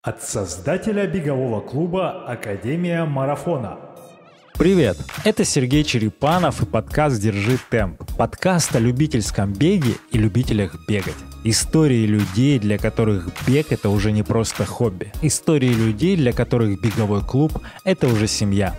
От создателя бегового клуба «Академия марафона». Привет! Это Сергей Черепанов и подкаст «Держи темп». Подкаст о любительском беге и любителях бегать. Истории людей, для которых бег — это уже не просто хобби. Истории людей, для которых беговой клуб — это уже семья.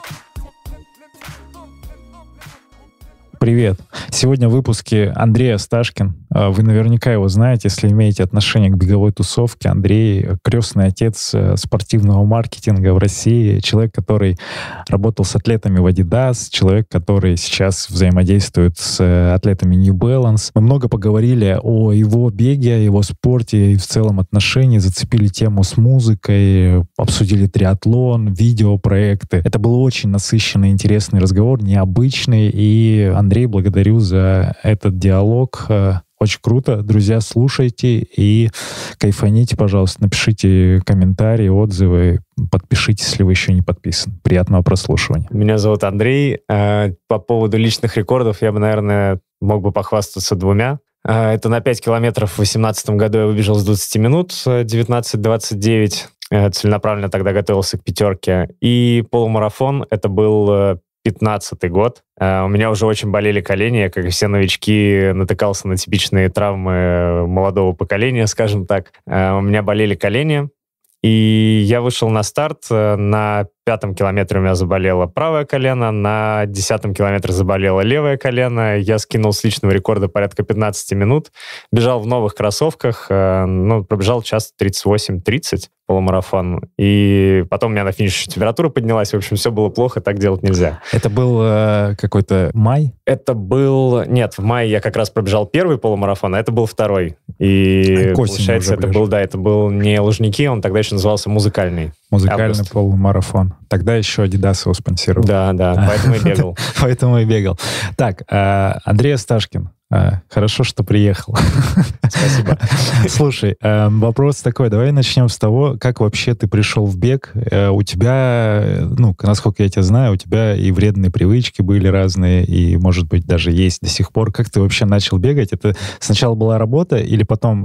Привет! Сегодня в выпуске Андрей Осташкин. Вы наверняка его знаете, если имеете отношение к беговой тусовке. Андрей — крестный отец спортивного маркетинга в России, человек, который работал с атлетами в Adidas, человек, который сейчас взаимодействует с атлетами New Balance. Мы много поговорили о его беге, о его спорте и в целом отношении, зацепили тему с музыкой, обсудили триатлон, видеопроекты. Это был очень насыщенный, интересный разговор, необычный, и Андрей, благодарю за этот диалог. Очень круто. Друзья, слушайте и кайфаните, пожалуйста. Напишите комментарии, отзывы. Подпишитесь, если вы еще не подписаны. Приятного прослушивания. Меня зовут Андрей. По поводу личных рекордов я бы, наверное, мог бы похвастаться двумя. Это на 5 километров в 2018 году я выбежал с 20 минут, 19:29. Целенаправленно тогда готовился к пятерке. И полумарафон, это был 15-й год. У меня уже очень болели колени. Я, как и все новички, натыкался на типичные травмы молодого поколения, скажем так. У меня болели колени. И я вышел на старт. На 5-м километре у меня заболело правое колено, на 10-м километре заболело левое колено. Я скинул с личного рекорда порядка 15 минут. Бежал в новых кроссовках. Пробежал час 38-30 полумарафон. И потом у меня на финише температура поднялась. В общем, все было плохо, так делать нельзя. Это был какой-то май? Это был... Нет, в мае я как раз пробежал первый полумарафон, а это был второй. И получается, это был не Лужники, он тогда еще назывался музыкальный. Музыкальный полумарафон. Тогда еще Adidas его спонсировал. Да, поэтому и бегал. Поэтому и бегал. Так, Андрей Осташкин. Хорошо, что приехал. Спасибо. Слушай, вопрос такой. Давай начнем с того, как вообще ты пришел в бег. У тебя, насколько я тебя знаю, у тебя и вредные привычки были разные, и, может быть, даже есть до сих пор. Как ты вообще начал бегать? Это сначала была работа или потом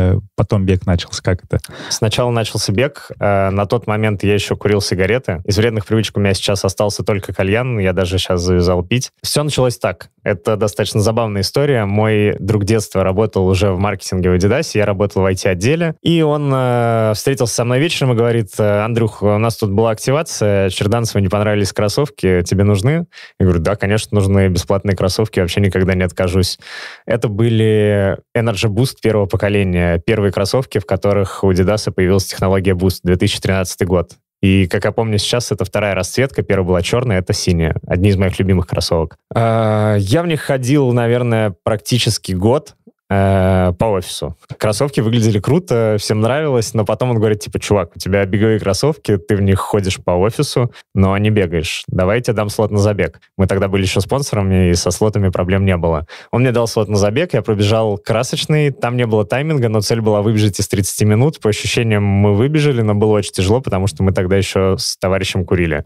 бег начался? Как это? Сначала начался бег. На тот момент я еще курил сигареты. Из вредных привычек у меня сейчас остался только кальян. Я даже сейчас завязал пить. Все началось так. Это достаточно забавная история. Мой друг детства работал уже в маркетинге в Adidas, я работал в IT-отделе, и он встретился со мной вечером и говорит: Андрюх, у нас тут была активация, Черданцеву не понравились кроссовки, тебе нужны? Я говорю: да, конечно, нужны бесплатные кроссовки, вообще никогда не откажусь. Это были Energy Boost первого поколения, первые кроссовки, в которых у Adidas появилась технология Boost, 2013 год. И, как я помню, сейчас это вторая расцветка. Первая была черная, это синяя. Одни из моих любимых кроссовок. Я в них ходил, наверное, практически год по офису. Кроссовки выглядели круто, всем нравилось, но потом он говорит, чувак, у тебя беговые кроссовки, ты в них ходишь по офису, но не бегаешь. Давай я тебе дам слот на забег. Мы тогда были еще спонсорами, и со слотами проблем не было. Он мне дал слот на забег, я пробежал красочный, там не было тайминга, но цель была выбежать из 30 минут. По ощущениям мы выбежали, но было очень тяжело, потому что мы тогда еще с товарищем курили.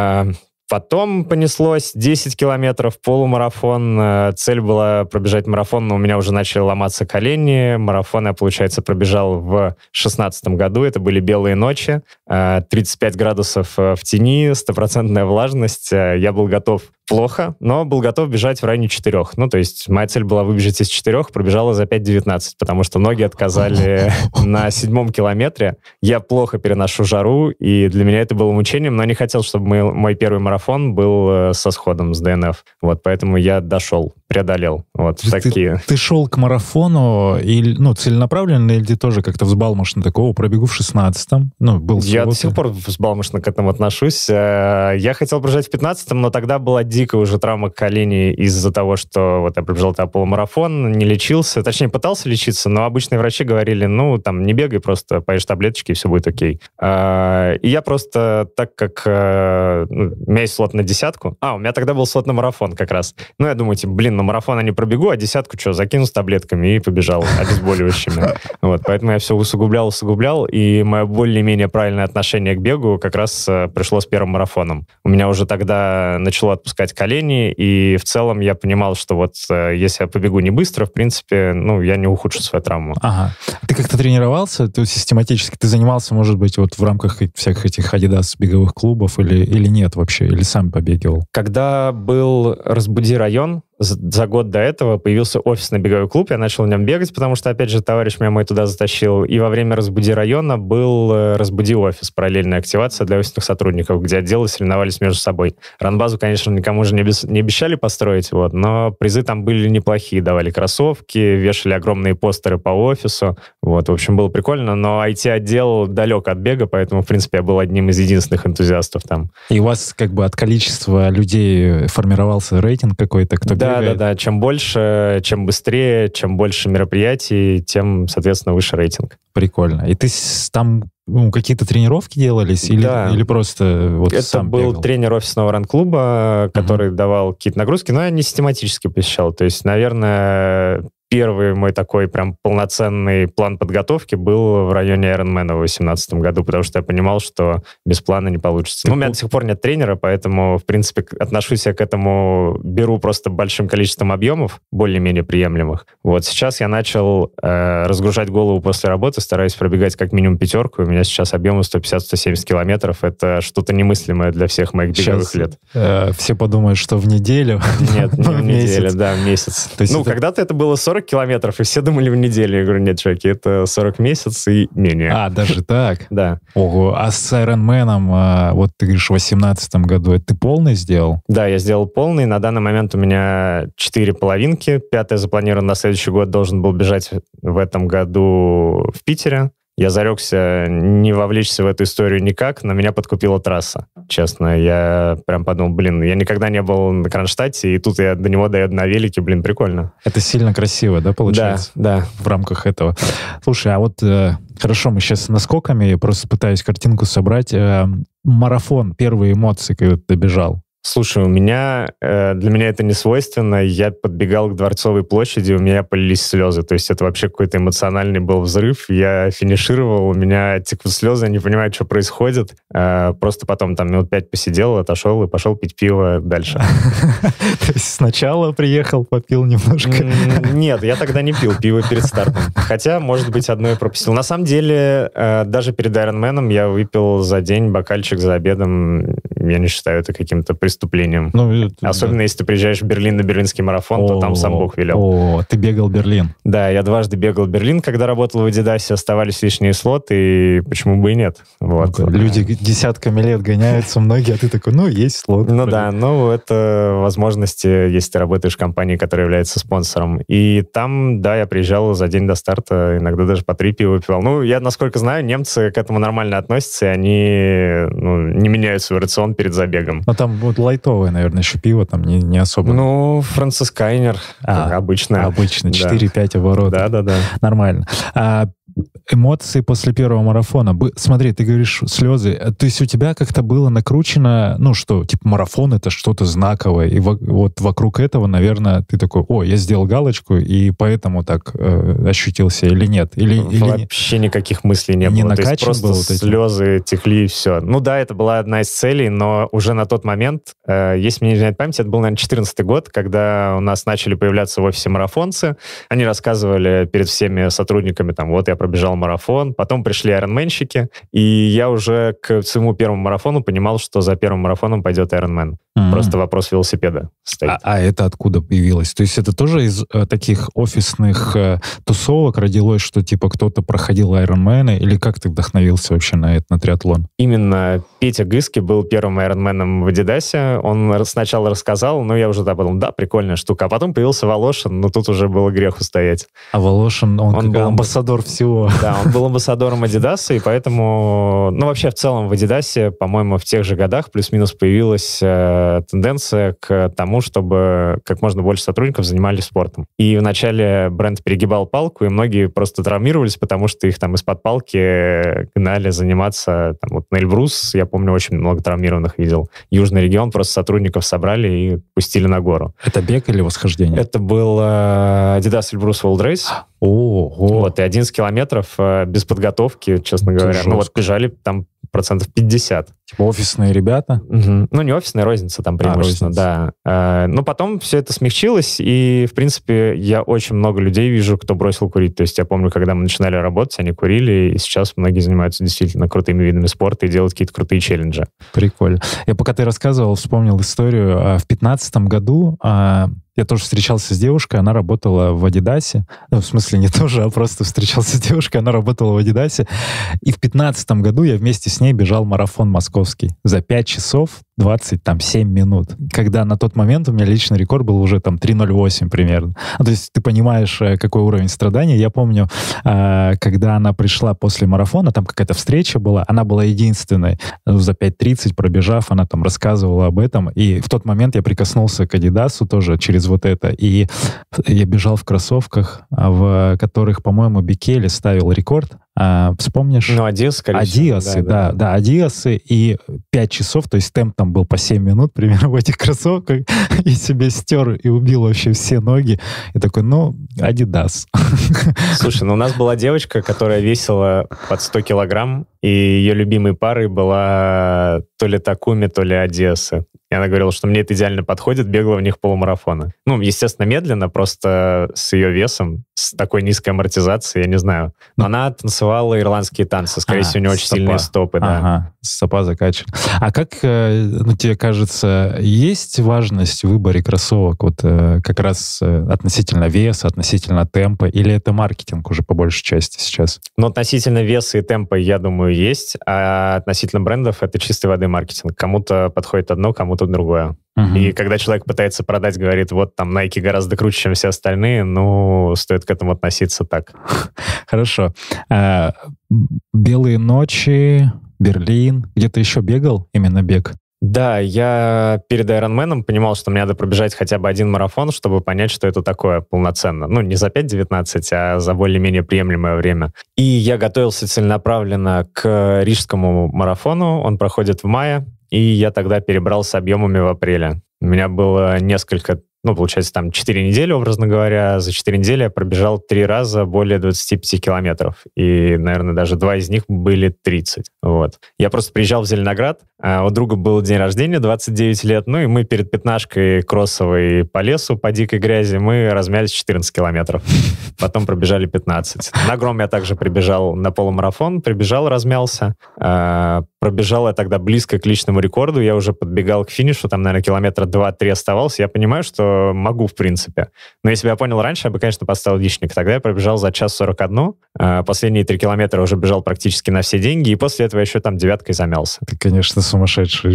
Потом понеслось 10 километров, полумарафон. Цель была пробежать марафон, но у меня уже начали ломаться колени. Марафон я, получается, пробежал в 2016 году. Это были белые ночи, 35 градусов в тени, 100% влажность. Я был готов плохо, но был готов бежать в районе 4. То есть моя цель была выбежать из 4, пробежала за 5:19, потому что ноги отказали на 7 километре. Я плохо переношу жару, и для меня это было мучением, но не хотел, чтобы мой первый марафон был со сходом, с ДНФ. Поэтому я дошел, преодолел. Ты шел к марафону целенаправленно, или ты тоже как-то взбалмошно такого пробегу в 16-м? Я до сих пор взбалмошно к этому отношусь. Я хотел пробежать в 15-м, но тогда была дикая уже травма коленей из-за того, что я пробежал полумарафон, не лечился. Точнее, пытался лечиться, но обычные врачи говорили, не бегай, просто поешь таблеточки, и все будет окей. И я просто, так как у меня есть слот на 10, у меня тогда был слот на марафон как раз. Я думаю, на марафон я не пробегу, пробегу, а десятку что, закину с таблетками и побежал обезболивающими. Вот, поэтому я все усугублял, и мое более-менее правильное отношение к бегу как раз пришло с первым марафоном. У меня уже тогда начало отпускать колени, и в целом я понимал, что вот если я побегу не быстро, в принципе, я не ухудшу свою травму. Ага. Ты как-то тренировался? Ты систематически ты занимался, может быть, вот в рамках всяких этих Adidas беговых клубов или нет вообще? Или сам побегивал? Когда был «Разбуди район», за год до этого появился офисный беговой клуб, я начал в нем бегать, потому что, опять же, товарищ меня мой туда затащил. И во время «Разбуди района» был «Разбуди офис», параллельная активация для офисных сотрудников, где отделы соревновались между собой. Ранбазу, конечно, никому же не обещали построить, но призы там были неплохие. Давали кроссовки, вешали огромные постеры по офису. В общем, было прикольно, но IT-отдел далек от бега, поэтому, в принципе, я был одним из единственных энтузиастов там. И у вас как бы от количества людей формировался рейтинг какой-то, кто бегает? Да. Чем больше, чем быстрее, чем больше мероприятий, тем, соответственно, выше рейтинг. Прикольно. И ты там какие-то тренировки делались? Или просто вот это сам был бегал? Тренер офисного ран-клуба, который давал какие-то нагрузки, но я не систематически посещал. То есть, наверное, первый мой такой прям полноценный план подготовки был в районе Ironman в 2018 году, потому что я понимал, что без плана не получится. У меня до сих пор нет тренера, поэтому, в принципе, отношусь я к этому, беру просто большим количеством объемов, более-менее приемлемых. Сейчас я начал разгружать голову после работы, стараюсь пробегать как минимум 5, у меня сейчас объемы 150-170 километров. Это что-то немыслимое для всех моих беговых лет. Все подумают, что в неделю. Нет, не в неделю, да, в месяц. Когда-то это было 40 километров, и все думали в неделю. Я говорю, нет, чуваки, это 40 месяцев и менее. Даже так? Да. Ого, а с Ironman'ом, вот ты говоришь, в 2018 году, это ты полный сделал? Да, я сделал полный. На данный момент у меня 4 половинки. 5-я запланирована на следующий год, должен был бежать в этом году в Питере. Я зарекся не вовлечься в эту историю никак, но меня подкупила трасса. Честно, я прям подумал, я никогда не был на Кронштадте, и тут я до него доеду на велике, прикольно. Это сильно красиво, да, получается? Да. В рамках этого. Слушай, а вот хорошо, мы сейчас наскоками, я просто пытаюсь картинку собрать. Марафон, первые эмоции, когда ты бежал. Слушай, для меня это не свойственно. Я подбегал к Дворцовой площади, у меня полились слезы. То есть это вообще какой-то эмоциональный был взрыв. Я финишировал, у меня текут слезы, я не понимаю, что происходит. Просто потом там минут 5 посидел, отошел и пошел пить пиво дальше. То есть сначала приехал, попил немножко? Нет, я тогда не пил пиво перед стартом. Хотя, может быть, одно и пропустил. На самом деле, даже перед Ironman'ом я выпил за день бокальчик за обедом. Я не считаю это каким-то преступлением. Особенно, если ты приезжаешь в Берлин на берлинский марафон, то там сам Бог велел. Ты бегал Берлин? Да, я дважды бегал в Берлин, когда работал в Адидасе, оставались лишние слоты, и почему бы и нет. Люди десятками лет гоняются, многие, а ты такой, есть слот. Это возможности, если ты работаешь в компании, которая является спонсором. И там, да, я приезжал за день до старта, иногда даже по 3 пива выпивал. Я, насколько знаю, немцы к этому нормально относятся, и они не меняют свой рацион перед забегом. Но там лайтовое, наверное, еще пиво, там не особо. Францискайнер, обычно. Обычно, 4-5 оборотов. Да. Нормально. Эмоции после первого марафона. Смотри, ты говоришь слезы. То есть у тебя как-то было накручено, что, марафон — это что-то знаковое. И вот вокруг этого, наверное, ты такой, я сделал галочку, и поэтому так ощутился или нет? Вообще никаких мыслей не было. То есть просто слезы текли, и все. Это была одна из целей, но уже на тот момент, если мне не изменяет память, это был, наверное, 2014 год, когда у нас начали появляться в офисе марафонцы. Они рассказывали перед всеми сотрудниками, я пробежал марафон, потом пришли айронменщики, и я уже к своему первому марафону понимал, что за первым марафоном пойдет Ironman. Просто вопрос велосипеда стоит. А это откуда появилось? То есть это тоже из таких офисных тусовок родилось, что кто-то проходил Ironman, или как ты вдохновился вообще на триатлон? Именно Петя Гыски был первым Ironman'ом в Адидасе. Он сначала рассказал, я уже подумал, да, прикольная штука. А потом появился Волошин, тут уже было грех устоять. А Волошин, он был амбассадор всего. Да, он был амбассадором Adidas, и поэтому... Ну, вообще, в целом, в Adidas, по-моему, в тех же годах плюс-минус появилась тенденция к тому, чтобы как можно больше сотрудников занимались спортом. И вначале бренд перегибал палку, и многие просто травмировались, потому что их там из-под палки гнали заниматься. Там, вот на Эльбрус, я помню, очень много травмированных видел. Южный регион, просто сотрудников собрали и пустили на гору. Это бег или восхождение? Это был Adidas Эльбрус World Race. Ого! Вот, и 11 километров без подготовки, честно говоря. жестко. Ну вот бежали там 50%. Типа офисные ребята? Угу. Ну, не офисная, розница там преимущественно, розница. да. Но потом все это смягчилось, и, в принципе, я очень много людей вижу, кто бросил курить. То есть я помню, когда мы начинали работать, они курили, и сейчас многие занимаются действительно крутыми видами спорта и делают какие-то крутые челленджи. Прикольно. Я пока ты рассказывал, вспомнил историю. В 2015 году я тоже встречался с девушкой, она работала в Адидасе. Ну, в смысле, не тоже, а просто встречался с девушкой, она работала в Адидасе. И в 2015 году я вместе с ней бежал марафон московский за 5 часов 27 минут. Когда на тот момент у меня личный рекорд был уже там 3:08 примерно. Ну, то есть ты понимаешь, какой уровень страданий. Я помню, когда она пришла после марафона, там какая-то встреча была, она была единственной. За 5:30 пробежав, она там рассказывала об этом. И в тот момент я прикоснулся к Адидасу тоже через вот это. И я бежал в кроссовках, в которых, по-моему, Бикелли ставил рекорд. Вспомнишь? Ну, Адиас, скорее всего. Адиасы, да, Адиасы. И 5 часов, то есть темп там был по 7 минут примерно в этих кроссовках. И себе стер и убил вообще все ноги. И такой, Адидас. Слушай, у нас была девочка, которая весила под 100 килограмм, и ее любимой парой была то ли Такуми, то ли Адиасы. И она говорила, что мне это идеально подходит, бегала в них полумарафона. Ну, естественно, медленно, просто с ее весом, с такой низкой амортизацией, я не знаю. Но она танцевала ирландские танцы. Скорее всего, у нее очень сильные стопы, да. Ага, стопа закачана. А как, тебе кажется, есть важность в выборе кроссовок вот как раз относительно веса, относительно темпа, или это маркетинг уже по большей части сейчас? Ну, относительно веса и темпа, я думаю, есть. А относительно брендов это чистой воды маркетинг. Кому-то подходит одно, кому-то другое. И когда человек пытается продать, говорит, вот там Nike гораздо круче, чем все остальные, стоит к этому относиться так. Хорошо. «Белые ночи», «Берлин». Где-то еще бегал именно бег? Да, я перед Ironman'ом понимал, что мне надо пробежать хотя бы один марафон, чтобы понять, что это такое полноценно. Ну, не за 5:19, а за более-менее приемлемое время. И я готовился целенаправленно к рижскому марафону. Он проходит в мае, и я тогда перебрался объемами в апреле. У меня было несколько, получается, там 4 недели, образно говоря. За 4 недели я пробежал 3 раза более 25 километров. И, наверное, даже 2 из них были 30. Вот. Я просто приезжал в Зеленоград. У друга был день рождения, 29 лет. И мы перед пятнашкой кроссовой по лесу, по дикой грязи, мы размялись 14 километров. Потом пробежали 15. На Гром я также прибежал на полумарафон. Прибежал, размялся. Пробежал я тогда близко к личному рекорду. Я уже подбегал к финишу. Там, наверное, километра 2-3 оставался. Я понимаю, что могу, в принципе. Но если бы я понял раньше, я бы, конечно, поставил личник. Тогда я пробежал за 1:41. Последние 3 километра уже бежал практически на все деньги. И после этого еще там 9-кой замялся. Ты, конечно, сумасшедший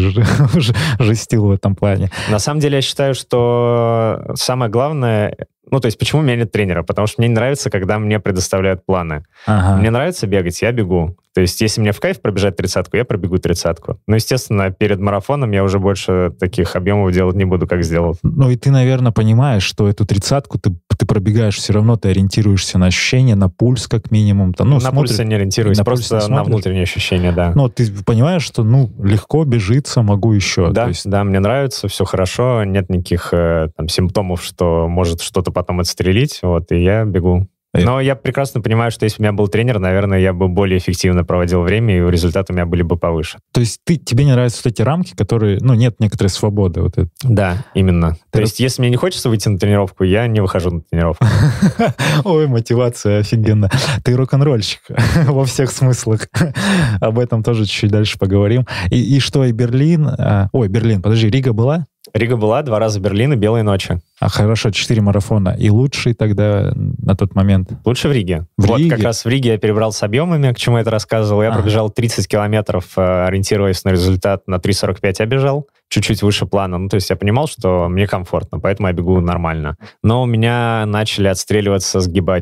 жестил в этом плане. На самом деле, я считаю, что самое главное... то есть, почему у меня нет тренера? Потому что мне не нравится, когда мне предоставляют планы. Ага. Мне нравится бегать, я бегу. То есть, если мне в кайф пробежать 30-ку, я пробегу 30-ку. Естественно, перед марафоном я уже больше таких объемов делать не буду, как сделал. И ты, наверное, понимаешь, что эту 30-ку ты пробегаешь, все равно ты ориентируешься на ощущения, на пульс как минимум. На пульс я не ориентируюсь, просто на внутренние ощущения, да. Ты понимаешь, что, легко бежится, могу еще. Да, да, мне нравится, все хорошо, нет никаких симптомов, что может что-то потом отстрелить, и я бегу. Но я прекрасно понимаю, что если бы у меня был тренер, наверное, я бы более эффективно проводил время, и результаты у меня были бы повыше. То есть тебе не нравятся эти рамки, которые, нет некоторой свободы? Да, именно. То есть если мне не хочется выйти на тренировку, я не выхожу на тренировку. Ой, мотивация офигенно. Ты рок-н-ролльщик во всех смыслах. Об этом тоже чуть-чуть дальше поговорим. И что, и Берлин... Берлин, подожди, Рига была? Рига была, 2 раза Берлин и «Белые ночи». Хорошо, 4 марафона. И лучший тогда на тот момент? Лучше в Риге. Риге? Как раз в Риге я перебрал с объемами, к чему я это рассказывал. Я пробежал 30 километров, ориентируясь на результат, на 3:45 я бежал. Чуть-чуть выше плана. То есть я понимал, что мне комфортно, поэтому я бегу нормально. Но у меня начали отстреливаться сгибатели.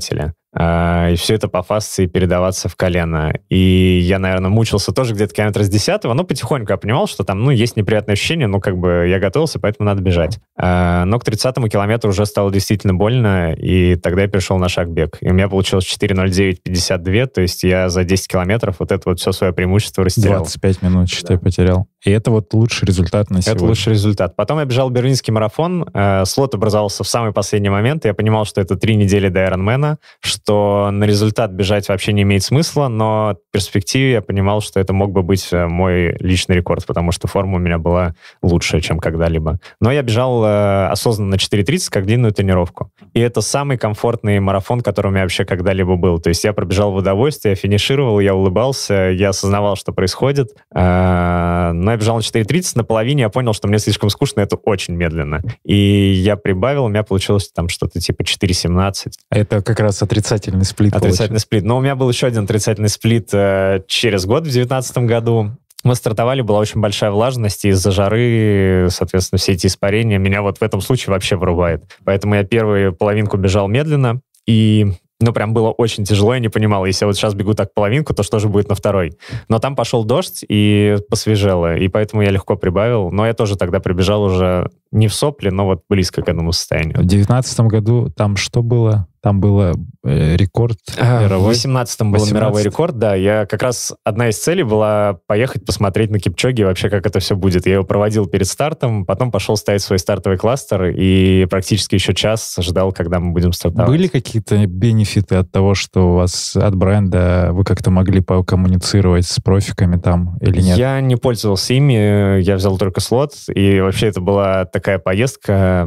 и все это по фасции передаваться в колено. И я, наверное, мучился тоже где-то километра с 10-го, но потихоньку я понимал, что там, есть неприятное ощущение, я готовился, поэтому надо бежать. Но к 30-му километру уже стало действительно больно, и тогда я перешел на шаг-бег. И у меня получилось 4:09:52, то есть я за 10 километров вот это вот все свое преимущество растерял. 25 минут, считай, потерял. И это вот лучший результат на сегодня. Это лучший результат. Потом я бежал берлинский марафон, слот образовался в самый последний момент, и я понимал, что это 3 недели до Ironman, что на результат бежать вообще не имеет смысла, но в перспективе я понимал, что это мог бы быть мой личный рекорд, потому что форма у меня была лучше, чем когда-либо. Но я бежал осознанно на 4:30 как длинную тренировку. И это самый комфортный марафон, который у меня вообще когда-либо был. То есть я пробежал в удовольствие, я финишировал, я улыбался, я осознавал, что происходит. Но я бежал на 4:30, на половине я понял, что мне слишком скучно, это очень медленно. И я прибавил, у меня получилось там что-то типа 4:17. Это как раз отрицательный сплит. Отрицательный сплит. Но у меня был еще один отрицательный сплит через год, в 2019 году. Мы стартовали, была очень большая влажность, и из-за жары, соответственно, все эти испарения меня вот в этом случае вообще вырубает. Поэтому я первую половинку бежал медленно, и прям было очень тяжело, я не понимал, если я вот сейчас бегу так половинку, то что же будет на второй? Но там пошел дождь, и посвежело, и поэтому я легко прибавил. Но я тоже тогда прибежал уже не в сопли, но вот близко к этому состоянию. В 2019 году там что было? Там было рекорд мировой. В 18-м был мировой рекорд, да. Я как раз, одна из целей была поехать посмотреть на Кипчоги, вообще, как это все будет. Я его проводил перед стартом, потом пошел ставить свой стартовый кластер, и практически еще час ждал, когда мы будем стартовать. Были какие-то бенефиты от того, что у вас от бренда вы как-то могли покоммуницировать с профиками там или нет? Я не пользовался ими, я взял только слот, и вообще это была такая поездка.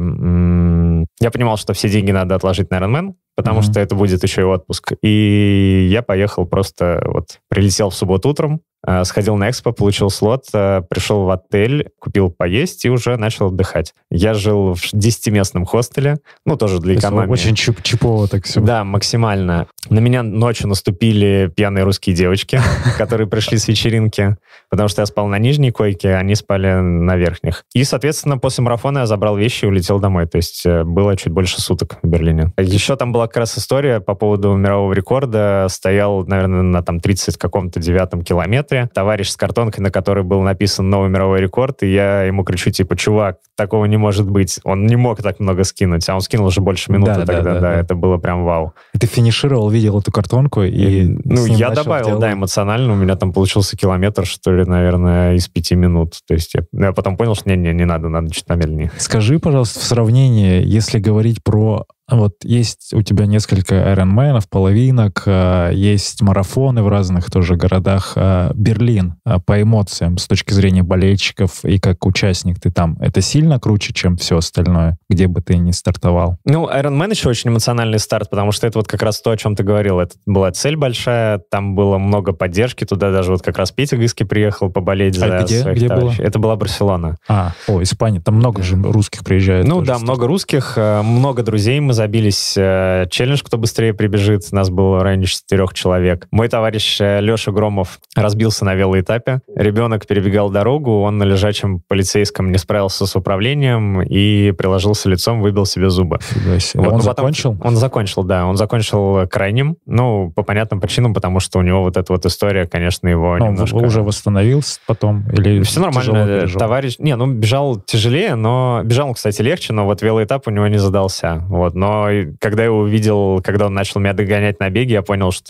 Я понимал, что все деньги надо отложить на Ironman, потому что это будет еще и отпуск. И я поехал просто, прилетел в субботу утром, сходил на экспо, получил слот, пришел в отель, купил поесть и уже начал отдыхать. Я жил в 10-местном хостеле, тоже для экономии. Очень чипово так все. Да, максимально. На меня ночью наступили пьяные русские девочки, которые пришли с вечеринки, потому что я спал на нижней койке, они спали на верхних. И, соответственно, после марафона я забрал вещи и улетел домой. То есть было чуть больше суток в Берлине. Еще там была как раз история по поводу мирового рекорда. Стоял, наверное, на 30 каком-то 9-м километре. Товарищ с картонкой, на которой был написан новый мировой рекорд, и я ему кричу, чувак, такого не может быть. Он не мог так много скинуть, а он скинул уже больше минуты тогда. Да, это было прям вау. И ты финишировал, видел эту картонку и я добавил, эмоционально. У меня там получился километр, что ли, наверное, из 5 минут. То есть я потом понял, что не надо чуть помедленнее. Скажи, пожалуйста, в сравнении, если говорить про... есть у тебя несколько Ironman'ов, половинок, есть марафоны в разных тоже городах. Берлин по эмоциям с точки зрения болельщиков и как участник ты там, это сильно круче, чем все остальное, где бы ты ни стартовал? Ironman еще очень эмоциональный старт, потому что это как раз то, о чем ты говорил. Это была цель большая, там было много поддержки, туда даже как раз Петя Гыски приехал поболеть за своих товарищей. Было? Это была Барселона. Испания. Там много же русских приезжает. Много русских, много друзей. Мы забились челлендж, кто быстрее прибежит. Нас было в районе 4 человек. Мой товарищ Леша Громов разбился на велоэтапе. Ребенок перебегал дорогу, он на лежачем полицейском не справился с управлением и приложился лицом, выбил себе зубы. Он закончил? Он закончил, да. Он закончил крайним. По понятным причинам, потому что у него эта история, конечно, его немножко... Он уже восстановился потом? Или все нормально. Товарищ... бежал тяжелее, но... Бежал он, кстати, легче, но велоэтап у него не задался. Но когда я его увидел, когда он начал меня догонять на беге, я понял, что,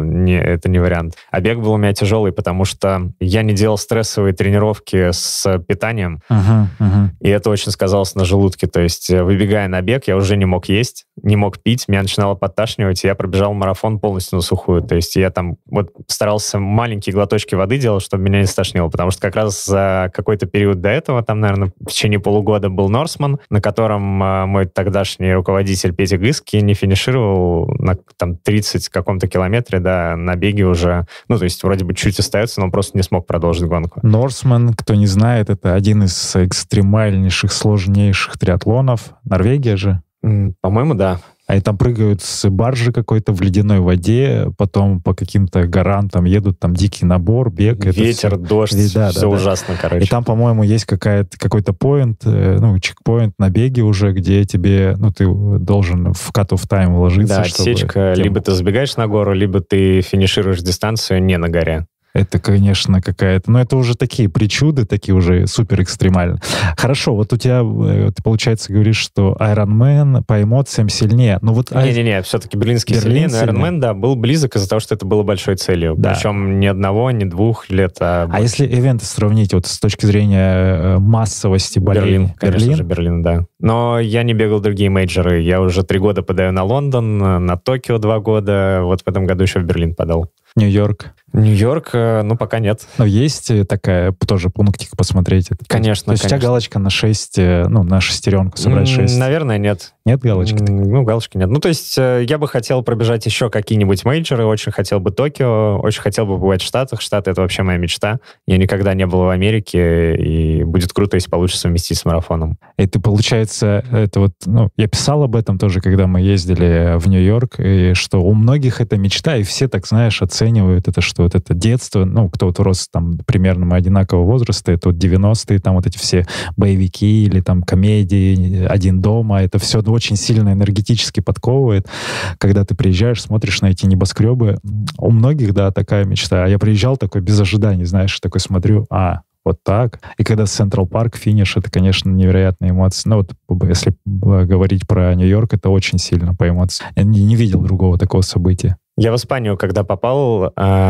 это не вариант. А бег был у меня тяжелый, потому что я не делал стрессовые тренировки с питанием, и это очень сказалось на желудке. То есть, выбегая на бег, я уже не мог есть, не мог пить, меня начинало подташнивать, и я пробежал марафон полностью на сухую. То есть, я там старался маленькие глоточки воды делать, чтобы меня не стошнило, потому что как раз за какой-то период до этого, там, наверное, в течение полугода был Норсман, на котором мой тогдашний руководитель Петя Гыски не финишировал на 30 каком-то километре, да, на беге уже, то есть вроде бы чуть остается, но он просто не смог продолжить гонку. Норсман, кто не знает, это один из экстремальнейших, сложнейших триатлонов. Норвегия же? По-моему, да. А и там прыгают с баржи какой-то в ледяной воде, потом по каким-то горам там едут, там дикий набор, бег. Ветер, дождь, все ужасно, короче. И там, по-моему, есть какой-то поинт, чекпоинт на беге уже, где тебе, ты должен в cut-off time вложиться. Да, отсечка, либо ты забегаешь на гору, либо ты финишируешь дистанцию не на горе. Это, конечно, какая-то... Но это уже такие причуды, такие уже супер экстремальные. Хорошо, вот у тебя, ты, получается, говоришь, что Iron Man по эмоциям сильнее. Но вот... Не-не-не, все-таки берлинский сильнее, но Iron Man, да, был близок из-за того, что это было большой целью. Да. Причем ни одного, ни 2 лет. А если ивенты сравнить вот с точки зрения массовости болезней? Конечно же, Берлин, да. Но я не бегал другие мейджоры. Я уже 3 года подаю на Лондон, на Токио 2 года. Вот в этом году еще в Берлин подал. Нью-Йорк? Нью-Йорк, пока нет. Но есть такая тоже пунктик посмотреть? Конечно, То есть у тебя галочка на 6, на шестеренку собрать 6? Наверное, нет. Нет галочки? Галочки нет. То есть я бы хотел пробежать еще какие-нибудь мейджоры, очень хотел бы Токио, очень хотел бы побывать в Штатах. Штаты — это вообще моя мечта. Я никогда не был в Америке, и будет круто, если получится совместить с марафоном. И ты, получается, это вот, я писал об этом тоже, когда мы ездили в Нью-Йорк, и что у многих это мечта, и все, так знаешь, оценивают это, что вот это детство, кто вот рос там примерно мы одинакового возраста, это вот 90-е, там вот эти все боевики или там комедии, «Один дома», это все очень сильно энергетически подковывает. Когда ты приезжаешь, смотришь на эти небоскребы, у многих, да, такая мечта. А я приезжал такой без ожиданий, знаешь, такой смотрю, вот так. И когда Централ Парк, финиш, это, конечно, невероятные эмоции. Если говорить про Нью-Йорк, это очень сильно по эмоциям. Я не видел другого такого события. Я в Испанию, когда попал,